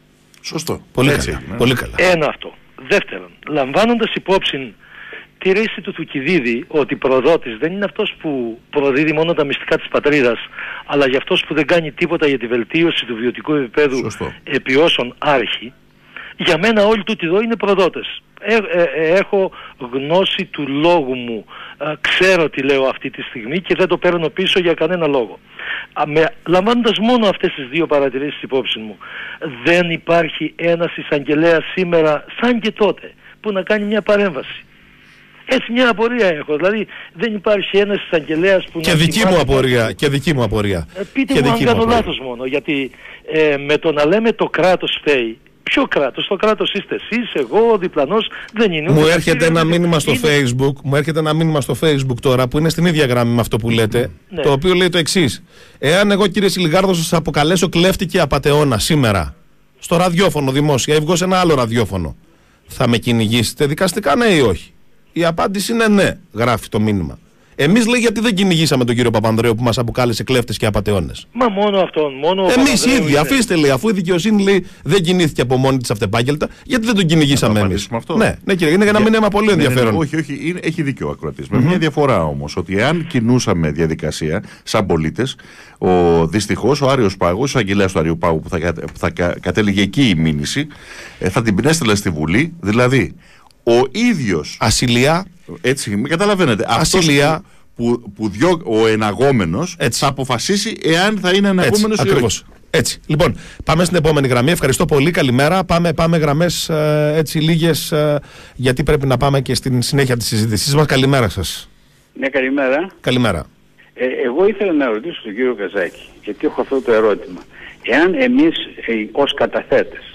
Σωστό. Πολύ καλά. Ναι. Πολύ καλά. Ένα αυτό. Δεύτερον, λαμβάνοντας υπόψη τη ρίση του Θουκυδίδη ότι προδότης δεν είναι αυτός που προδίδει μόνο τα μυστικά της πατρίδας, αλλά για αυτός που δεν κάνει τίποτα για τη βελτίωση του βιωτικού επίπεδου Σωστό. επί όσων άρχει, για μένα όλοι τούτοι εδώ είναι προδότες. Ε, ε, ε, έχω γνώση του λόγου μου, ε, ξέρω τι λέω αυτή τη στιγμή και δεν το παίρνω πίσω για κανένα λόγο. Α, με, λαμβάνοντας μόνο αυτές τις δύο παρατηρήσεις υπόψη μου, δεν υπάρχει ένας εισαγγελέας σήμερα σαν και τότε που να κάνει μια παρέμβαση. Έτσι μια απορία έχω, δηλαδή δεν υπάρχει ένας εισαγγελέας που και να... δική μου απορία, και δική μου απορία. Ε, πείτε και μου αν κάνω απορία. λάθος μόνο, γιατί ε, με το να λέμε το κράτος φταίει, ποιο κράτος? Το κράτος είστε εσείς, εγώ, ο διπλανός δεν είναι. Μου έρχεται ένα μήνυμα στο είναι... Facebook, μου έρχεται ένα μήνυμα στο Facebook τώρα που είναι στην ίδια γραμμή με αυτό που λέτε, ναι. Το οποίο λέει το εξής. Εάν εγώ, κύριε Σιλιγάρδο, σας αποκαλέσω κλέφτη και απατεώνα σήμερα, στο ραδιόφωνο δημόσια, ή βγω σε ένα άλλο ραδιόφωνο, θα με κυνηγήσετε δικαστικά, ναι ή όχι? Η απάντηση είναι ναι, γράφει το μήνυμα. Εμείς, λέει, γιατί δεν κυνηγήσαμε τον κύριο Παπανδρέου που μας αποκάλεσε κλέφτες και απατεώνες? Μα μόνο αυτόν, μόνο εμείς οι ίδιοι, αφήστε, λέει, αφού η δικαιοσύνη, λέει, δεν κινήθηκε από μόνη της αυτεπάγγελτα, γιατί δεν τον κυνηγήσαμε εμείς? Ναι, ναι, κύριε, είναι ένα μήνυμα πολύ ενδιαφέρον. Ναι, ναι, όχι, όχι, είναι, έχει δίκιο ο ακροατής. Mm-hmm. Με μια διαφορά όμως, ότι εάν κινούσαμε διαδικασία σαν πολίτες, ο, δυστυχώς ο Άριος Πάγος, ο αγγελέας του Άριου Πάγου που θα, που θα κα, κατέληγε εκεί η μήνυση, ε, θα την έστελε στη Βουλή, δηλαδή ο ίδιος. Ασυλία. Έτσι, με καταλαβαίνετε. Ασυλία. Που, που διώ, ο εναγόμενος έτσι θα αποφασίσει εάν θα είναι εναγόμενος ή όχι. Έτσι. Λοιπόν, πάμε στην επόμενη γραμμή. Ευχαριστώ πολύ. Καλημέρα. Πάμε, πάμε γραμμές ε, έτσι λίγες, ε, γιατί πρέπει να πάμε και στην συνέχεια της συζήτησής μας. Καλημέρα σας. Ναι, καλημέρα. Καλημέρα. Ε, εγώ ήθελα να ρωτήσω τον κύριο Καζάκη, γιατί έχω αυτό το ερώτημα. Εάν εμείς ε, ως καταθέτες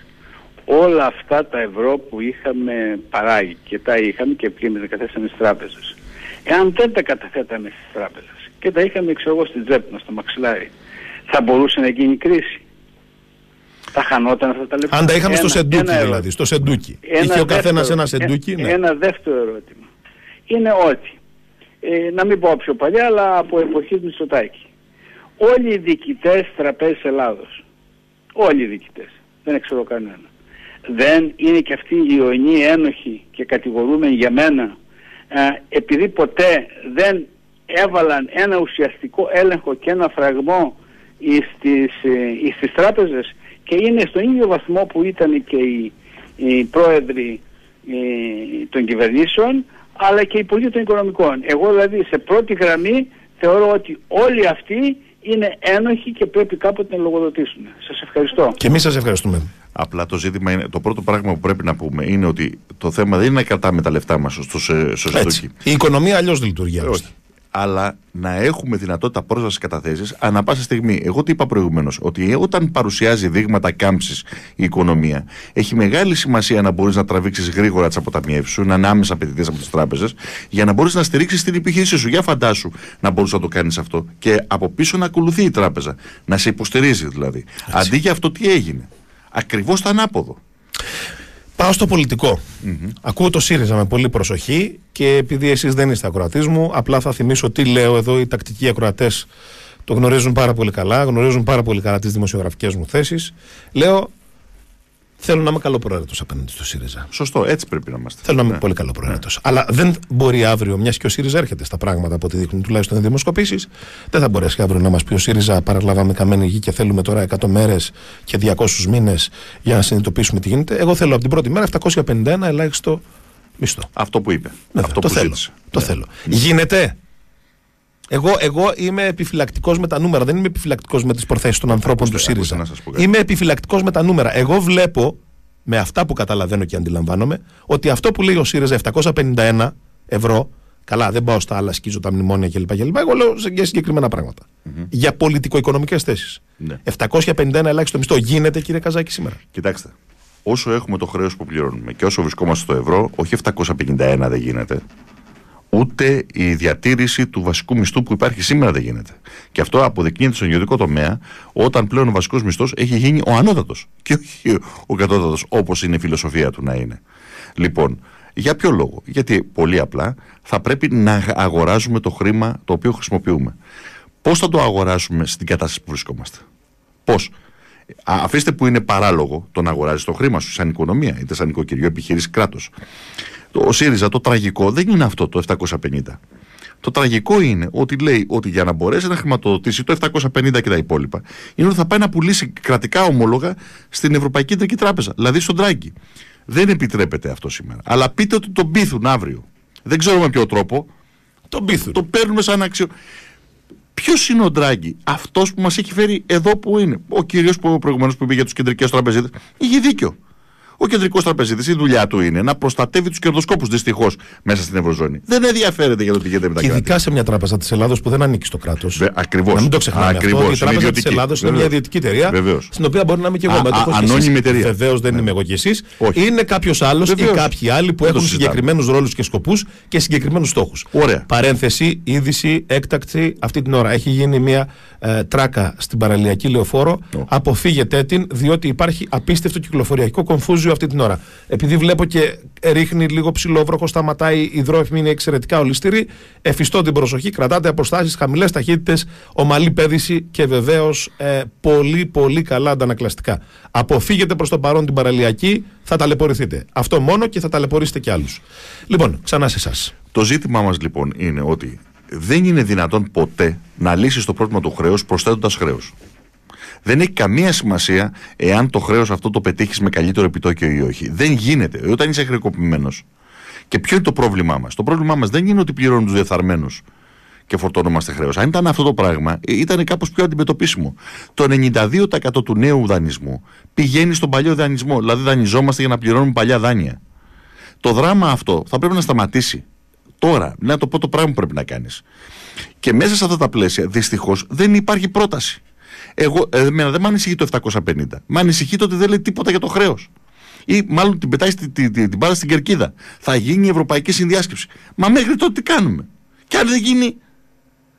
όλα αυτά τα ευρώ που είχαμε παράγει και τα είχαμε και πήγαμε τα καταθέσαμε στις τράπεζες, εάν δεν τα καταθέταμε στις τράπεζες και τα είχαμε, ξέρω εγώ, στην τσέπη μας, στο μαξιλάρι, θα μπορούσε να γίνει κρίση? Θα χανόταν αυτά τα λεφτά? Αν τα είχαμε ένα, στο σεντούκι ένα δηλαδή, στο σεντούκι. Ένα Είχε ο καθένας δεύτερο, ένα σεντούκι. ε, Ναι. Ένα δεύτερο ερώτημα είναι ότι, ε, να μην πω πιο παλιά, αλλά από εποχή του Μητσοτάκη, όλοι οι διοικητές τραπέζης Ελλάδος, όλοι οι διοικητές, δεν ξέρω κανένα, δεν είναι και αυτοί οι ιονοί ένοχοι και κατηγορούμενοι για μένα, ε, επειδή ποτέ δεν έβαλαν ένα ουσιαστικό έλεγχο και ένα φραγμό στις, ε, στις τράπεζες, και είναι στον ίδιο βαθμό που ήταν και οι, οι πρόεδροι ε, των κυβερνήσεων, αλλά και οι υπουργοί των οικονομικών. Εγώ δηλαδή σε πρώτη γραμμή θεωρώ ότι όλοι αυτοί είναι ένοχοι και πρέπει κάποτε να λογοδοτήσουν. Σας ευχαριστώ. Και εμείς σας ευχαριστούμε. Απλά το ζήτημα είναι, το πρώτο πράγμα που πρέπει να πούμε είναι ότι το θέμα δεν είναι να κρατάμε τα λεφτά μας στο, στο σεντούκι. Η οικονομία αλλιώς λειτουργεί. Όχι. Αλλά να έχουμε δυνατότητα πρόσβασης καταθέσεις ανά πάσα στιγμή. Εγώ τι είπα προηγουμένως, ότι όταν παρουσιάζει δείγματα κάμψης η οικονομία, έχει μεγάλη σημασία να μπορείς να τραβήξεις γρήγορα τις αποταμιεύσεις σου, να είναι άμεσα απαιτητές από τις τράπεζες, για να μπορείς να στηρίξεις την επιχείρησή σου. Για φαντάσου να μπορείς να το κάνεις αυτό και από πίσω να ακολουθεί η τράπεζα, να σε υποστηρίζει δηλαδή. Έτσι. Αντί για αυτό τι έγινε? Ακριβώς το ανάποδο. Πάω στο πολιτικό. Mm-hmm. Ακούω το ΣΥΡΙΖΑ με πολύ προσοχή και επειδή εσείς δεν είστε ακροατής μου, απλά θα θυμίσω τι λέω εδώ. Οι τακτικοί ακροατές το γνωρίζουν πάρα πολύ καλά, γνωρίζουν πάρα πολύ καλά τις δημοσιογραφικές μου θέσεις. Λέω, θέλω να είμαι καλοπροαίρετος απέναντι στο ΣΥΡΙΖΑ. Σωστό, έτσι πρέπει να είμαστε. Θέλω να είμαι ναι. πολύ καλοπροαίρετος. Ναι. Αλλά δεν μπορεί αύριο, μιας και ο ΣΥΡΙΖΑ έρχεται στα πράγματα από ό,τι δείχνουν τουλάχιστον οι δημοσκοπήσεις, δεν θα μπορέσει αύριο να μας πει ο ΣΥΡΙΖΑ παραλάβαμε καμένη γη και θέλουμε τώρα εκατό μέρες και διακόσιους μήνες για να συνειδητοποιήσουμε τι γίνεται. Εγώ θέλω από την πρώτη μέρα επτακόσια πενήντα ένα ελάχιστο μισθό. Αυτό που είπε. Ναι, αυτό το που θέλω. ζήτησε. Το ναι. θέλω. Γίνεται. Εγώ, εγώ είμαι επιφυλακτικός με τα νούμερα. Δεν είμαι επιφυλακτικός με τις προθέσεις των ανθρώπων του ΣΥΡΙΖΑ. Είμαι επιφυλακτικός με τα νούμερα. Εγώ βλέπω, με αυτά που καταλαβαίνω και αντιλαμβάνομαι, ότι αυτό που λέει ο ΣΥΡΙΖΑ επτακόσια πενήντα ένα ευρώ, καλά, δεν πάω στα άλλα, σκίζω τα μνημόνια κλπ. Εγώ λέω για συγκεκριμένα πράγματα. Mm-hmm. Για πολιτικο-οικονομικές θέσεις. Ναι. επτακόσια πενήντα ένα ελάχιστο μισθό γίνεται, κύριε Καζάκη, σήμερα? Κοιτάξτε, όσο έχουμε το χρέος που πληρώνουμε και όσο βρισκόμαστε στο ευρώ, όχι επτακόσια πενήντα ένα δεν γίνεται. Ούτε η διατήρηση του βασικού μισθού που υπάρχει σήμερα δεν γίνεται. Και αυτό αποδεικνύεται στον ιδιωτικό τομέα, όταν πλέον ο βασικός μισθός έχει γίνει ο ανώτατος και όχι ο κατώτατος, όπως είναι η φιλοσοφία του να είναι. Λοιπόν, για ποιο λόγο? Γιατί πολύ απλά θα πρέπει να αγοράζουμε το χρήμα το οποίο χρησιμοποιούμε. Πώς θα το αγοράσουμε στην κατάσταση που βρισκόμαστε? Πώς? Αφήστε που είναι παράλογο το να αγοράζεις το χρήμα σου σαν οικονομία, είτε σαν νοικοκυριό, επιχείρηση, κράτος. Ο ΣΥΡΙΖΑ, το τραγικό δεν είναι αυτό το επτακόσια πενήντα. Το τραγικό είναι ότι λέει ότι για να μπορέσει να χρηματοδοτήσει το επτακόσια πενήντα και τα υπόλοιπα, είναι ότι θα πάει να πουλήσει κρατικά ομόλογα στην Ευρωπαϊκή Κεντρική Τράπεζα, δηλαδή στον Ντράγκη. Δεν επιτρέπεται αυτό σήμερα. Αλλά πείτε ότι τον πείθουν αύριο. Δεν ξέρω με ποιο τρόπο. Τον πείθουν. Το παίρνουμε σαν αξιο. Ποιος είναι ο Ντράγκη? Αυτός που μας έχει φέρει εδώ που είναι. Ο κύριος που προηγουμένως που είπε για τους κεντρικές τραπεζίτες. Είχε δίκιο. Ο κεντρικός τραπεζίτης, η δουλειά του είναι να προστατεύει τους κερδοσκόπους, δυστυχώς, μέσα στην Ευρωζώνη. Δεν ενδιαφέρεται για το τι γίνεται με τα κράτη. Και ειδικά σε μια τράπεζα της Ελλάδος που δεν ανήκει στο κράτος. Ακριβώς. Να μην το ξεχνάμε. Ακριβώς. Αυτό. Η τράπεζα της Ελλάδος είναι μια ιδιωτική εταιρεία. Βεβαίως. Στην οποία μπορεί να είμαι και εγώ μέτοχος. Ανώνυμη εταιρεία. Βεβαίως δεν ναι. είμαι εγώ κι εσείς. Όχι. Είναι κάποιος άλλος ή κάποιοι άλλοι που έχουν συγκεκριμένους ρόλους και σκοπούς και συγκεκριμένους στόχους. Ωραία. Παρένθεση, είδηση έκτακτη αυτή την ώρα. Έχει γίνει μια ε, τράκα στην παραλιακή λεωφόρο. Oh. Αποφύγετε την, διότι υπάρχει απίστευτο κυκλοφοριακό κομφούζιο αυτή την ώρα. Επειδή βλέπω και ρίχνει λίγο ψηλόβροχο, σταματάει η δρόμη, είναι εξαιρετικά ολιστήρη. Εφιστώ την προσοχή, κρατάτε αποστάσεις, χαμηλές ταχύτητες, ομαλή πέδηση και βεβαίως ε, πολύ πολύ καλά αντανακλαστικά. Αποφύγετε προς το παρόν την παραλιακή, θα ταλαιπωρηθείτε. Αυτό μόνο και θα ταλαιπωρήσετε κι άλλους. Λοιπόν, ξανά σε εσάς. Το ζήτημά μας λοιπόν είναι ότι δεν είναι δυνατόν ποτέ να λύσεις το πρόβλημα του χρέους προσθέτοντας χρέος. Δεν έχει καμία σημασία εάν το χρέος αυτό το πετύχεις με καλύτερο επιτόκιο ή όχι. Δεν γίνεται. Όταν είσαι χρεοκοπημένος. Και ποιο είναι το πρόβλημά μας? Το πρόβλημά μας δεν είναι ότι πληρώνουν τους διεφθαρμένους και φορτώνομαστε χρέος. Αν ήταν αυτό το πράγμα, ήταν κάπως πιο αντιμετωπίσιμο. Το ενενήντα δύο τοις εκατό του νέου δανεισμού πηγαίνει στον παλιό δανεισμό. Δηλαδή, δανειζόμαστε για να πληρώνουμε παλιά δάνεια. Το δράμα αυτό θα πρέπει να σταματήσει. Τώρα, να το πω το πράγμα που πρέπει να κάνεις. Και μέσα σε αυτά τα πλαίσια, δυστυχώς, δεν υπάρχει πρόταση. Εγώ, εμένα δεν με ανησυχεί το επτακόσια πενήντα. Με ανησυχεί το ότι δεν λέει τίποτα για το χρέος. Ή μάλλον την πετάει την, την, την, την πάρα στην κερκίδα. Θα γίνει η Ευρωπαϊκή Συνδιάσκεψη. Μα μέχρι τότε τι κάνουμε? Και αν δεν γίνει,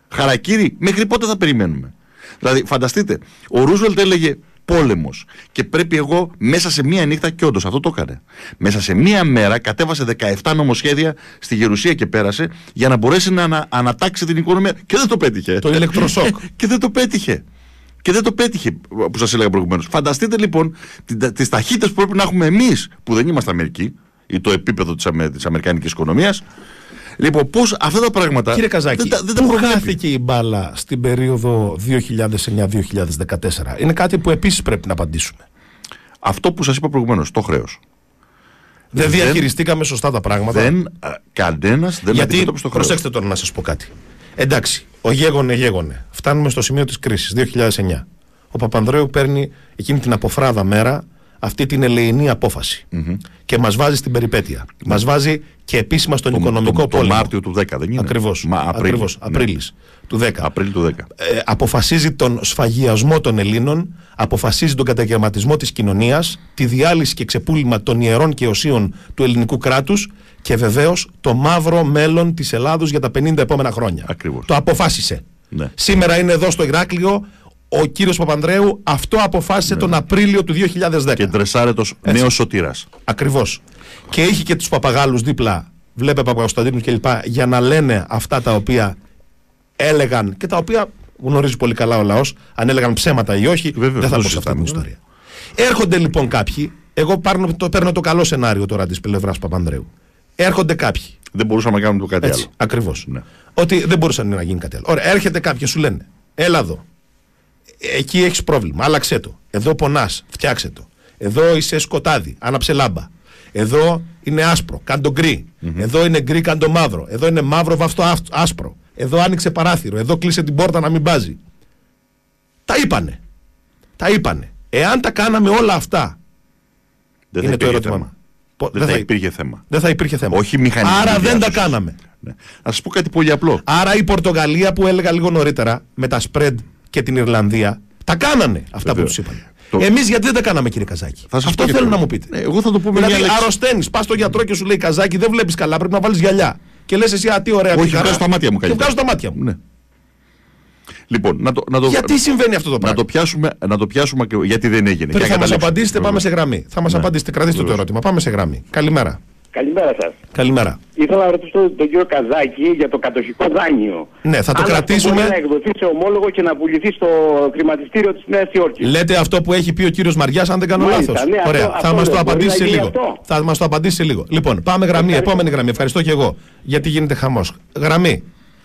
Χαρακίρι, μέχρι πότε θα περιμένουμε? Δηλαδή, φανταστείτε, ο Ρούσβελτ έλεγε πόλεμος. Και πρέπει εγώ μέσα σε μία νύχτα, και όντως αυτό το έκανε. Μέσα σε μία μέρα κατέβασε δεκαεπτά νομοσχέδια στη Γερουσία και πέρασε για να μπορέσει να ανα, ανατάξει την οικονομία. Και δεν το πέτυχε. Το ηλεκτροσόκ. Και δεν το πέτυχε. Και δεν το πέτυχε, που σας έλεγα προηγουμένως. Φανταστείτε λοιπόν τις ταχύτητες που πρέπει να έχουμε εμείς, που δεν είμαστε Αμερική, ή το επίπεδο της, Αμε, της αμερικανικής οικονομίας. Λοιπόν, πώς αυτά τα πράγματα. Κύριε Καζάκη, δεν, δεν πού χάθηκε η μπάλα στην περίοδο δύο χιλιάδες εννιά δύο χιλιάδες δεκατέσσερα? Είναι κάτι που επίσης πρέπει να απαντήσουμε. Αυτό που σας είπα προηγουμένως, το χρέος. Δεν, δεν διαχειριστήκαμε σωστά τα πράγματα. Δεν, κανένας δεν αντιμετώπισε το χρέος. Προσέξτε τώρα να σας πω κάτι. Εντάξει, ο γέγονε γέγονε. Φτάνουμε στο σημείο της κρίσης, δύο χιλιάδες εννιά. Ο Παπανδρέου παίρνει εκείνη την αποφράδα μέρα αυτή την ελεηνή απόφαση. Mm-hmm. Και μας βάζει στην περιπέτεια. Mm-hmm. Μας βάζει και επίσημα στον το, οικονομικό το, πόλεμο. Το Μάρτιο του δέκα, δεν είναι? Ακριβώς. Μα, Απρίλη. Ακριβώς. Ναι. Απρίλης του δέκα. Απρίλη του δέκα. Ε, αποφασίζει τον σφαγιασμό των Ελλήνων, αποφασίζει τον καταγερματισμό της κοινωνίας, τη διάλυση και ξεπούλημα των ιερών και οσίων του ελληνικού κράτους και βεβαίως το μαύρο μέλλον της Ελλάδος για τα πενήντα επόμενα χρόνια. Ακριβώς. Το αποφάσισε. Ναι. Σήμερα είναι εδώ στο Ηράκλειο. Ο κύριος Παπανδρέου αυτό αποφάσισε ναι. τον Απρίλιο του δύο χιλιάδες δέκα. Και ντρεσάρετος νέος σωτήρας. Ακριβώς. Και είχε και τους παπαγάλους δίπλα, βλέπε Παπακοσταντίνου κλπ. Για να λένε αυτά τα οποία έλεγαν και τα οποία γνωρίζει πολύ καλά ο λαός. Αν έλεγαν ψέματα ή όχι, βέβαια, δεν θα πω σε αυτή την ιστορία. Έρχονται λοιπόν κάποιοι, εγώ παίρνω το, παίρνω το καλό σενάριο τώρα της πλευράς Παπανδρέου. Έρχονται κάποιοι. Δεν μπορούσαμε να κάνουμε το κάτι Έτσι, άλλο. Ακριβώς. Ναι. Ότι δεν μπορούσε να γίνει κάτι άλλο. Ωραία, έρχεται κάποιοι, σου λένε, έλα εδώ. Εκεί έχεις πρόβλημα, άλλαξέ το. Εδώ πονάς, φτιάξε το. Εδώ είσαι σκοτάδι, άναψε λάμπα. Εδώ είναι άσπρο, κάν το γκρι. Mm-hmm. Εδώ είναι γκρι, κάν το μαύρο. Εδώ είναι μαύρο, βάφτο άσπρο. Εδώ άνοιξε παράθυρο. Εδώ κλείσε την πόρτα να μην μπάζει. Τα είπανε. Τα είπανε. Εάν τα κάναμε όλα αυτά, δεν είναι το ερώτημα. Θέμα. Δεν, δεν θα, θα υπήρχε θέμα. Δεν θα υπήρχε θέμα. Όχι μηχανική. Άρα δεν τα διάσωση. κάναμε. Ναι. Να σας πω κάτι πολύ απλό. Άρα η Πορτογαλία που έλεγα λίγο νωρίτερα με τα spread και την Ιρλανδία τα κάνανε αυτά Βεβαίως. Που τους είπαν. Το... Εμείς γιατί δεν τα κάναμε, κύριε Καζάκη? Αυτό θέλω να μου πείτε. Ναι, εγώ θα το πω με δηλαδή, αρρωσταίνεις, πας στον γιατρό και σου λέει Καζάκη, δεν βλέπεις καλά, πρέπει να βάλεις γυαλιά. Και λες εσύ, α, τι ωραία. Όχι, βγάζω τα μάτια μου καλύτερα. Και βγάζω τα μάτια μου. Ναι. Λοιπόν, να το, να το, γιατί συμβαίνει αυτό το πράγμα? Να το πιάσουμε, να το πιάσουμε ακριβώς. Γιατί δεν έγινε. Πρέπει θα μας απαντήσετε, πάμε σε γραμμή. Θα μας ναι. απαντήσετε, κρατήστε το ερώτημα. Πάμε σε γραμμή. Καλημέρα. Καλημέρα σας. Καλημέρα. Ήθελα να ρωτήσω τον κύριο Καζάκη για το κατοχικό δάνειο. Ναι, θα το αν κρατήσουμε. Μπορεί να εκδοθεί σε ομόλογο και να πουληθεί στο χρηματιστήριο της Νέας Υόρκης. Λέτε αυτό που έχει πει ο κύριος Μαριάς, αν δεν κάνω λάθος. Ναι, ωραία, αυτό, θα αυτό μας το απαντήσει σε λίγο. Αυτό. Θα μας το απαντήσει σε λίγο. Λοιπόν, πάμε γραμμή, Ευχαριστώ. Επόμενη γραμμή. Ευχαριστώ και εγώ. Γιατί γίνεται χαμός. Γραμμή.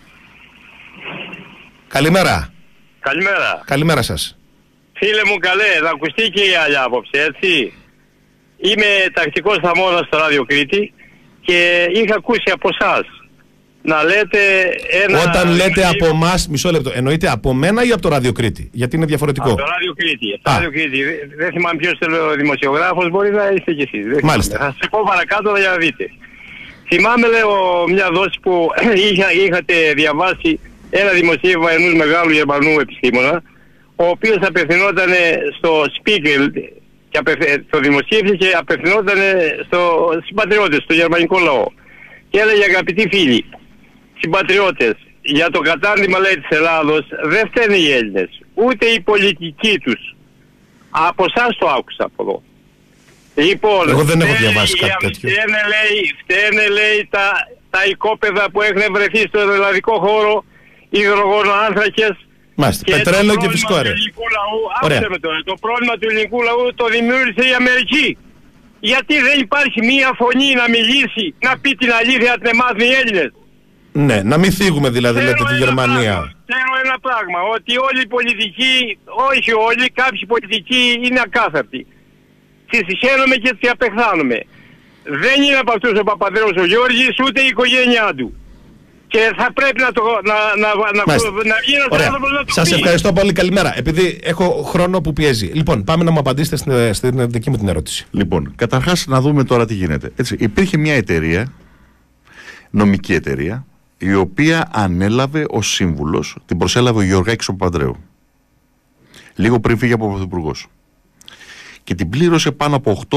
Καλημέρα. Καλημέρα. Καλημέρα σας. Φίλε μου καλέ, θα ακουστεί και η άλλη άποψη, έτσι. Είμαι τακτικός θαμώνας στο Ράδιο Κρήτη και είχα ακούσει από εσάς να λέτε ένα... Όταν λέτε από εμάς, μισό λεπτό, εννοείται από μένα ή από το Ράδιο Κρήτη? Γιατί είναι διαφορετικό. Από το Ράδιο Κρήτη. Από το Ράδιο Κρήτη. Δεν θυμάμαι ποιος είναι ο δημοσιογράφος, μπορεί να είστε κι εσείς. Μάλιστα. Θα σας πω παρακάτω για να δείτε. Θυμάμαι, λέω, μια δόση που είχα, είχατε διαβάσει ένα δημοσίευμα ενός μεγάλου Γερμανού επιστήμονα, ο οποίος απευθυνόταν στο Spiegel και απευθ... το δημοσίευσε και απευθυνόταν στο... συμπατριώτες, στο γερμανικό λαό. Και έλεγε, αγαπητοί φίλοι, συμπατριώτες, για το κατάρτιμα, λέει, της Ελλάδος δεν φταίνε οι Έλληνες, ούτε οι πολιτικοί τους. Από εσάς το άκουσα από εδώ. Λοιπόν, εγώ δεν έχω διαβάσει κάτι τέτοιο. Φταίνε, λέει, φταίνε, λέει, τα, τα οικόπεδα που έχουν βρεθεί στον ελλαδικό χώρο, υδρογονοάνθρακες. Μάλιστα, πετρέλαιο και φυσικό αέριο. Το πρόβλημα του ελληνικού λαού το δημιούργησε η Αμερική. Γιατί δεν υπάρχει μία φωνή να μιλήσει, να πει την αλήθεια, την εμάθουν οι Έλληνες. Ναι, να μην θίγουμε δηλαδή, Θέλω λέτε, τη Γερμανία. Θέλω ένα πράγμα, ότι όλοι οι πολιτικοί, όχι όλοι, κάποιοι πολιτικοί είναι ακάθαρτοι. Τις συχαίνομαι και τις απεχθάνομαι. Δεν είναι από αυτούς ο Παπανδρέους ο Γιώργης, ούτε η οικογένειά του. Και θα πρέπει να, το, να, να, να, να βγει ένας άνθρωπος να το Σας πει. ευχαριστώ πολύ, καλημέρα. Επειδή έχω χρόνο που πιέζει. Λοιπόν, πάμε να μου απαντήσετε στην, στην δική μου την ερώτηση. Λοιπόν, καταρχάς να δούμε τώρα τι γίνεται. Έτσι, υπήρχε μια εταιρεία, νομική εταιρεία, η οποία ανέλαβε ως σύμβουλος, την προσέλαβε ο Γεωργάκης ο Παπανδρέου. Λίγο πριν φύγει από ο Πρωθυπουργός. Και την πλήρωσε πάνω από οκτώ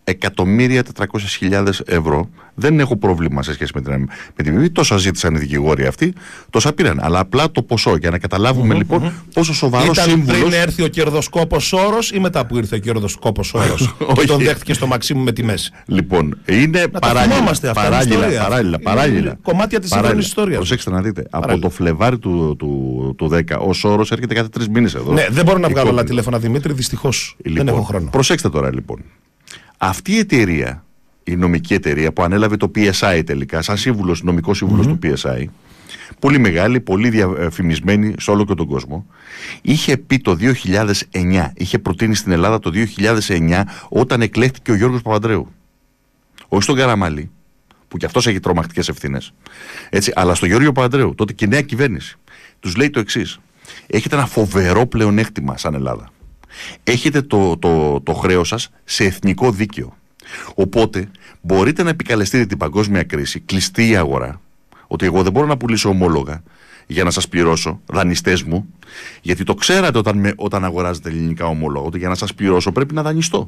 εκατομμύρια τετρακόσιες χιλιάδες ευρώ. Δεν έχω πρόβλημα σε σχέση με την με την τόσα ζήτησαν οι δικηγόροι αυτοί, τόσα πήραν. Αλλά απλά το ποσό, για να καταλάβουμε mm-hmm, λοιπόν mm-hmm. πόσο σοβαρό σύμβουλος. Πριν έρθει ο κερδοσκόπος όρος ή μετά που ήρθε ο κερδοσκόπος όρος και τον δέχτηκε στο Μαξίμου με τη μέση? Λοιπόν, είναι παράλληλα. Παράλληλα, παράλληλα, παράλληλα. Κομμάτια της σύγχρονης ιστορίας. Προσέξτε να δείτε. Παράλληλα. Από το Φλεβάρι του, του, του δέκα ο όρος έρχεται κάθε τρεις μήνες εδώ. Ναι, δεν μπορώ να βγάλω άλλα τηλέφωνα, Δημήτρη, δυστυχώς. Λοιπόν, δεν έχω χρόνο. Προσέξτε τώρα λοιπόν. Αυτή η εταιρεία, η νομική εταιρεία που ανέλαβε το πι ες άι τελικά, σαν σύμβουλος, νομικός σύμβουλος mm-hmm. του πι ες άι, πολύ μεγάλη, πολύ διαφημισμένη σε όλο και τον κόσμο, είχε πει το δύο χιλιάδες εννιά, είχε προτείνει στην Ελλάδα το δύο χιλιάδες εννιά όταν εκλέχθηκε ο Γιώργος Παπανδρέου. Όχι στον Καραμαλή, που κι αυτός έχει τρομακτικές ευθύνες, έτσι, αλλά στον Γιώργο Παπανδρέου, τότε και η νέα κυβέρνηση. Τους λέει το εξής: έχετε ένα φοβερό πλεονέκτημα σαν Ελλάδα. Έχετε το, το, το χρέος σας σε εθνικό δίκαιο. Οπότε μπορείτε να επικαλεστείτε την παγκόσμια κρίση, κλειστή η αγορά, ότι εγώ δεν μπορώ να πουλήσω ομόλογα για να σας πληρώσω, δανειστές μου, γιατί το ξέρατε όταν, με, όταν αγοράζετε ελληνικά ομόλογα, ότι για να σας πληρώσω πρέπει να δανειστώ.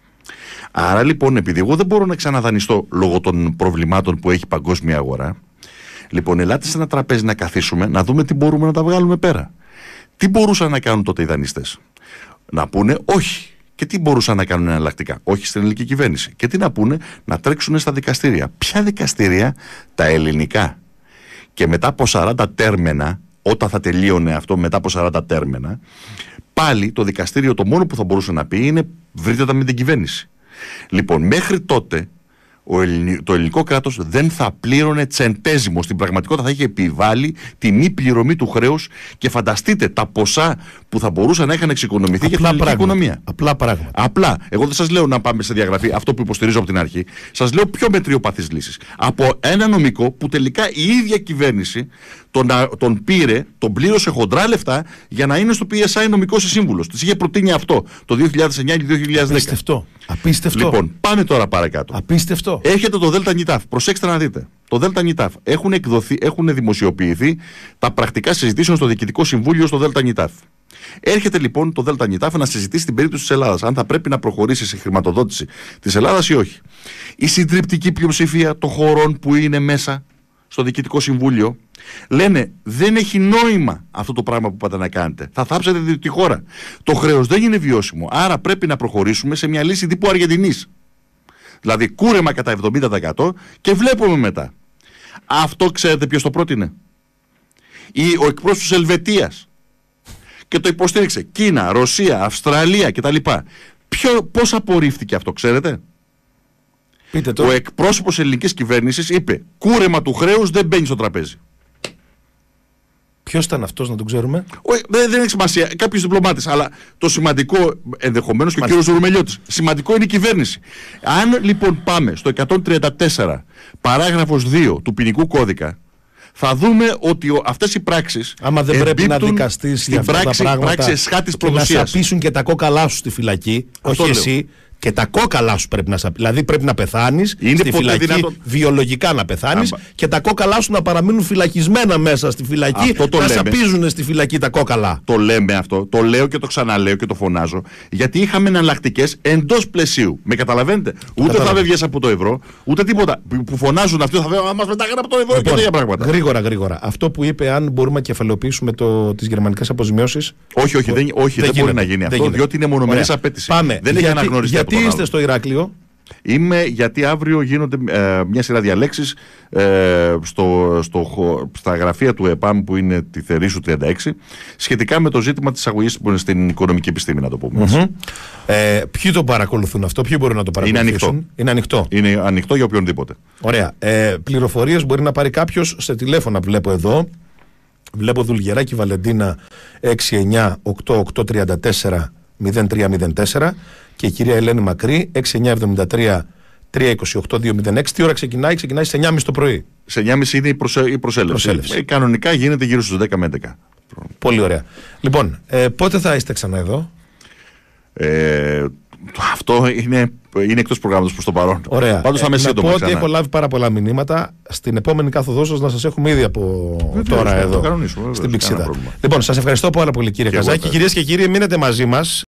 Άρα λοιπόν, επειδή εγώ δεν μπορώ να ξαναδανειστώ λόγω των προβλημάτων που έχει η παγκόσμια αγορά, λοιπόν, ελάτε σε ένα τραπέζι να καθίσουμε, να δούμε τι μπορούμε να τα βγάλουμε πέρα. Τι μπορούσαν να κάνουν τότε οι δανειστές? Να πούνε όχι. Και τι μπορούσαν να κάνουν εναλλακτικά? Όχι στην ελληνική κυβέρνηση. Και τι να πούνε? Να τρέξουν στα δικαστήρια. Ποια δικαστήρια? Τα ελληνικά. Και μετά από σαράντα τέρμενα, όταν θα τελείωνε αυτό, μετά από σαράντα τέρμενα, πάλι το δικαστήριο το μόνο που θα μπορούσε να πει είναι βρείτε τα με την κυβέρνηση. Λοιπόν, μέχρι τότε ο Ελλην... το ελληνικό κράτος δεν θα πλήρωνε τσεντέζιμο. Στην πραγματικότητα θα είχε επιβάλει τη μη πληρωμή του χρέους και φανταστείτε τα ποσά που θα μπορούσαν να είχαν εξοικονομηθεί για την ελληνική οικονομία. Απλά πράγματα. Απλά. Εγώ δεν σας λέω να πάμε σε διαγραφή, αυτό που υποστηρίζω από την αρχή. Σας λέω πιο μετριοπαθείς λύσεις. Από ένα νομικό που τελικά η ίδια κυβέρνηση τον, τον πήρε, τον πλήρωσε χοντρά λεφτά για να είναι στο πι ες άι νομικός σύμβουλος. Της είχε προτείνει αυτό το δύο χιλιάδες εννιά και δύο χιλιάδες δέκα. Απίστευτο. Απίστευτο. Λοιπόν, πάμε τώρα παρακάτω. Απίστευτο. Έχετε το ΔΝΤ. Προσέξτε να δείτε. Το ΔΝΤ. Έχουν εκδοθεί, έχουν δημοσιοποιηθεί τα πρακτικά συζητήσεων στο Διοικητικό Συμβούλιο στο ΔΝΤ. Έρχεται λοιπόν το ΔΝΤ να συζητήσει την περίπτωση της Ελλάδας, αν θα πρέπει να προχωρήσει σε χρηματοδότηση της Ελλάδας ή όχι. Η συντριπτική πλειοψηφία των χωρών που είναι μέσα στο Διοικητικό Συμβούλιο λένε δεν έχει νόημα αυτό το πράγμα που πάτε να κάνετε. Θα θάψετε τη χώρα. Το χρέος δεν είναι βιώσιμο. Άρα πρέπει να προχωρήσουμε σε μια λύση τύπου Αργεντινής. Δηλαδή κούρεμα κατά εβδομήντα τοις εκατό και βλέπουμε μετά. Αυτό ξέρετε ποιος το πρότεινε? Ή ο εκπρόσωπος της Ελβετίας. Και το υποστήριξε Κίνα, Ρωσία, Αυστραλία κτλ. Ποιο, πώς απορρίφθηκε αυτό, ξέρετε? Πείτε το. Ο εκπρόσωπος της ελληνικής κυβέρνησης είπε κούρεμα του χρέους δεν μπαίνει στο τραπέζι. Ποιος ήταν αυτός, να τον ξέρουμε? Ο, δεν, δεν έχει σημασία, κάποιος διπλωμάτης. Αλλά το σημαντικό, ενδεχομένως και ο κύριος Ρουμελιώτης, σημαντικό είναι η κυβέρνηση. Αν λοιπόν πάμε στο εκατόν τριάντα τέσσερα παράγραφος δύο του ποινικού κώδικα, θα δούμε ότι ο, αυτές οι πράξεις. Άμα δεν πρέπει να δικαστείς στην πράξη, τα πράξη εσχάτης προδοσίας. Να σαπίσουν και τα κόκαλά σου στη φυλακή, αυτό όχι λέω. Εσύ. Και τα κόκαλά σου πρέπει να σαπίσουν. Δηλαδή πρέπει να πεθάνεις στη φυλακή, δυνατόν... βιολογικά να πεθάνεις και τα κόκαλά σου να παραμείνουν φυλακισμένα μέσα στη φυλακή, να σαπίζουν στη φυλακή τα κόκαλα. Το λέμε αυτό, το λέω και το ξαναλέω και το φωνάζω, γιατί είχαμε εναλλακτικές εντός πλαισίου. Με καταλαβαίνετε? Ούτε θα βγες από το ευρώ, ούτε τίποτα. Που φωνάζουν αυτοί, θα βγουν, μας μετάγανε από το ευρώ, λοιπόν, και τέτοια πράγματα. Γρήγορα, γρήγορα. Αυτό που είπε, αν μπορούμε να κεφαλαιοποιήσουμε τις γερμανικές αποζημιώσεις. Όχι, όχι, δεν, όχι, δεν, δεν μπορεί να γίνει αυτό, γίνεται. Διότι είναι μονομερής απέτηση. Δεν έχει αναγνωριστεί. Τι είστε στο Ηράκλειο? Είμαι γιατί αύριο γίνονται ε, μια σειρά διαλέξεις ε, στο, στο, στα γραφεία του ΕΠΑΜ που είναι τη Θερήσου τριάντα έξι σχετικά με το ζήτημα της αγωγής στην οικονομική επιστήμη, να το πούμε. Mm-hmm. Ε, ποιοι το παρακολουθούν αυτό, ποιοι μπορούν να το παρακολουθήσουν? Είναι ανοιχτό. Είναι ανοιχτό. Είναι ανοιχτό για οποιονδήποτε. Ωραία. Ε, πληροφορίες μπορεί να πάρει κάποιος σε τηλέφωνα που βλέπω εδώ. Βλέπω Δουλγεράκη Βαλεντίνα έξι εννιά οκτώ οκτώ τρία τέσσερα μηδέν τρία μηδέν τέσσερα και η κυρία Ελένη Μακρύ έξι εννιά εβδομήντα τρία τρία είκοσι οκτώ δύο μηδέν έξι. Τι ώρα ξεκινάει? Ξεκινάει στις εννιά και μισή το πρωί. Σε εννιά και μισή είναι η, προσε... η προσέλευση. προσέλευση. Ε, κανονικά γίνεται γύρω στους δέκα με έντεκα. Πολύ ωραία. Λοιπόν, ε, πότε θα είστε ξανά εδώ? Ε, αυτό είναι, είναι εκτός προγράμματος προς το παρόν. Ωραία. Πάντως θα είμαι ε, σύντομα. Να πω ότι έχω λάβει πάρα πολλά μηνύματα. Στην επόμενη κάθοδό σας να σας έχουμε ήδη από Βεβαίως, τώρα εδώ στην Πηξίδα. Λοιπόν, σας ευχαριστώ πάρα πολύ κύριε Καζάκη. Κυρίες και κύριοι, μείνετε μαζί μας.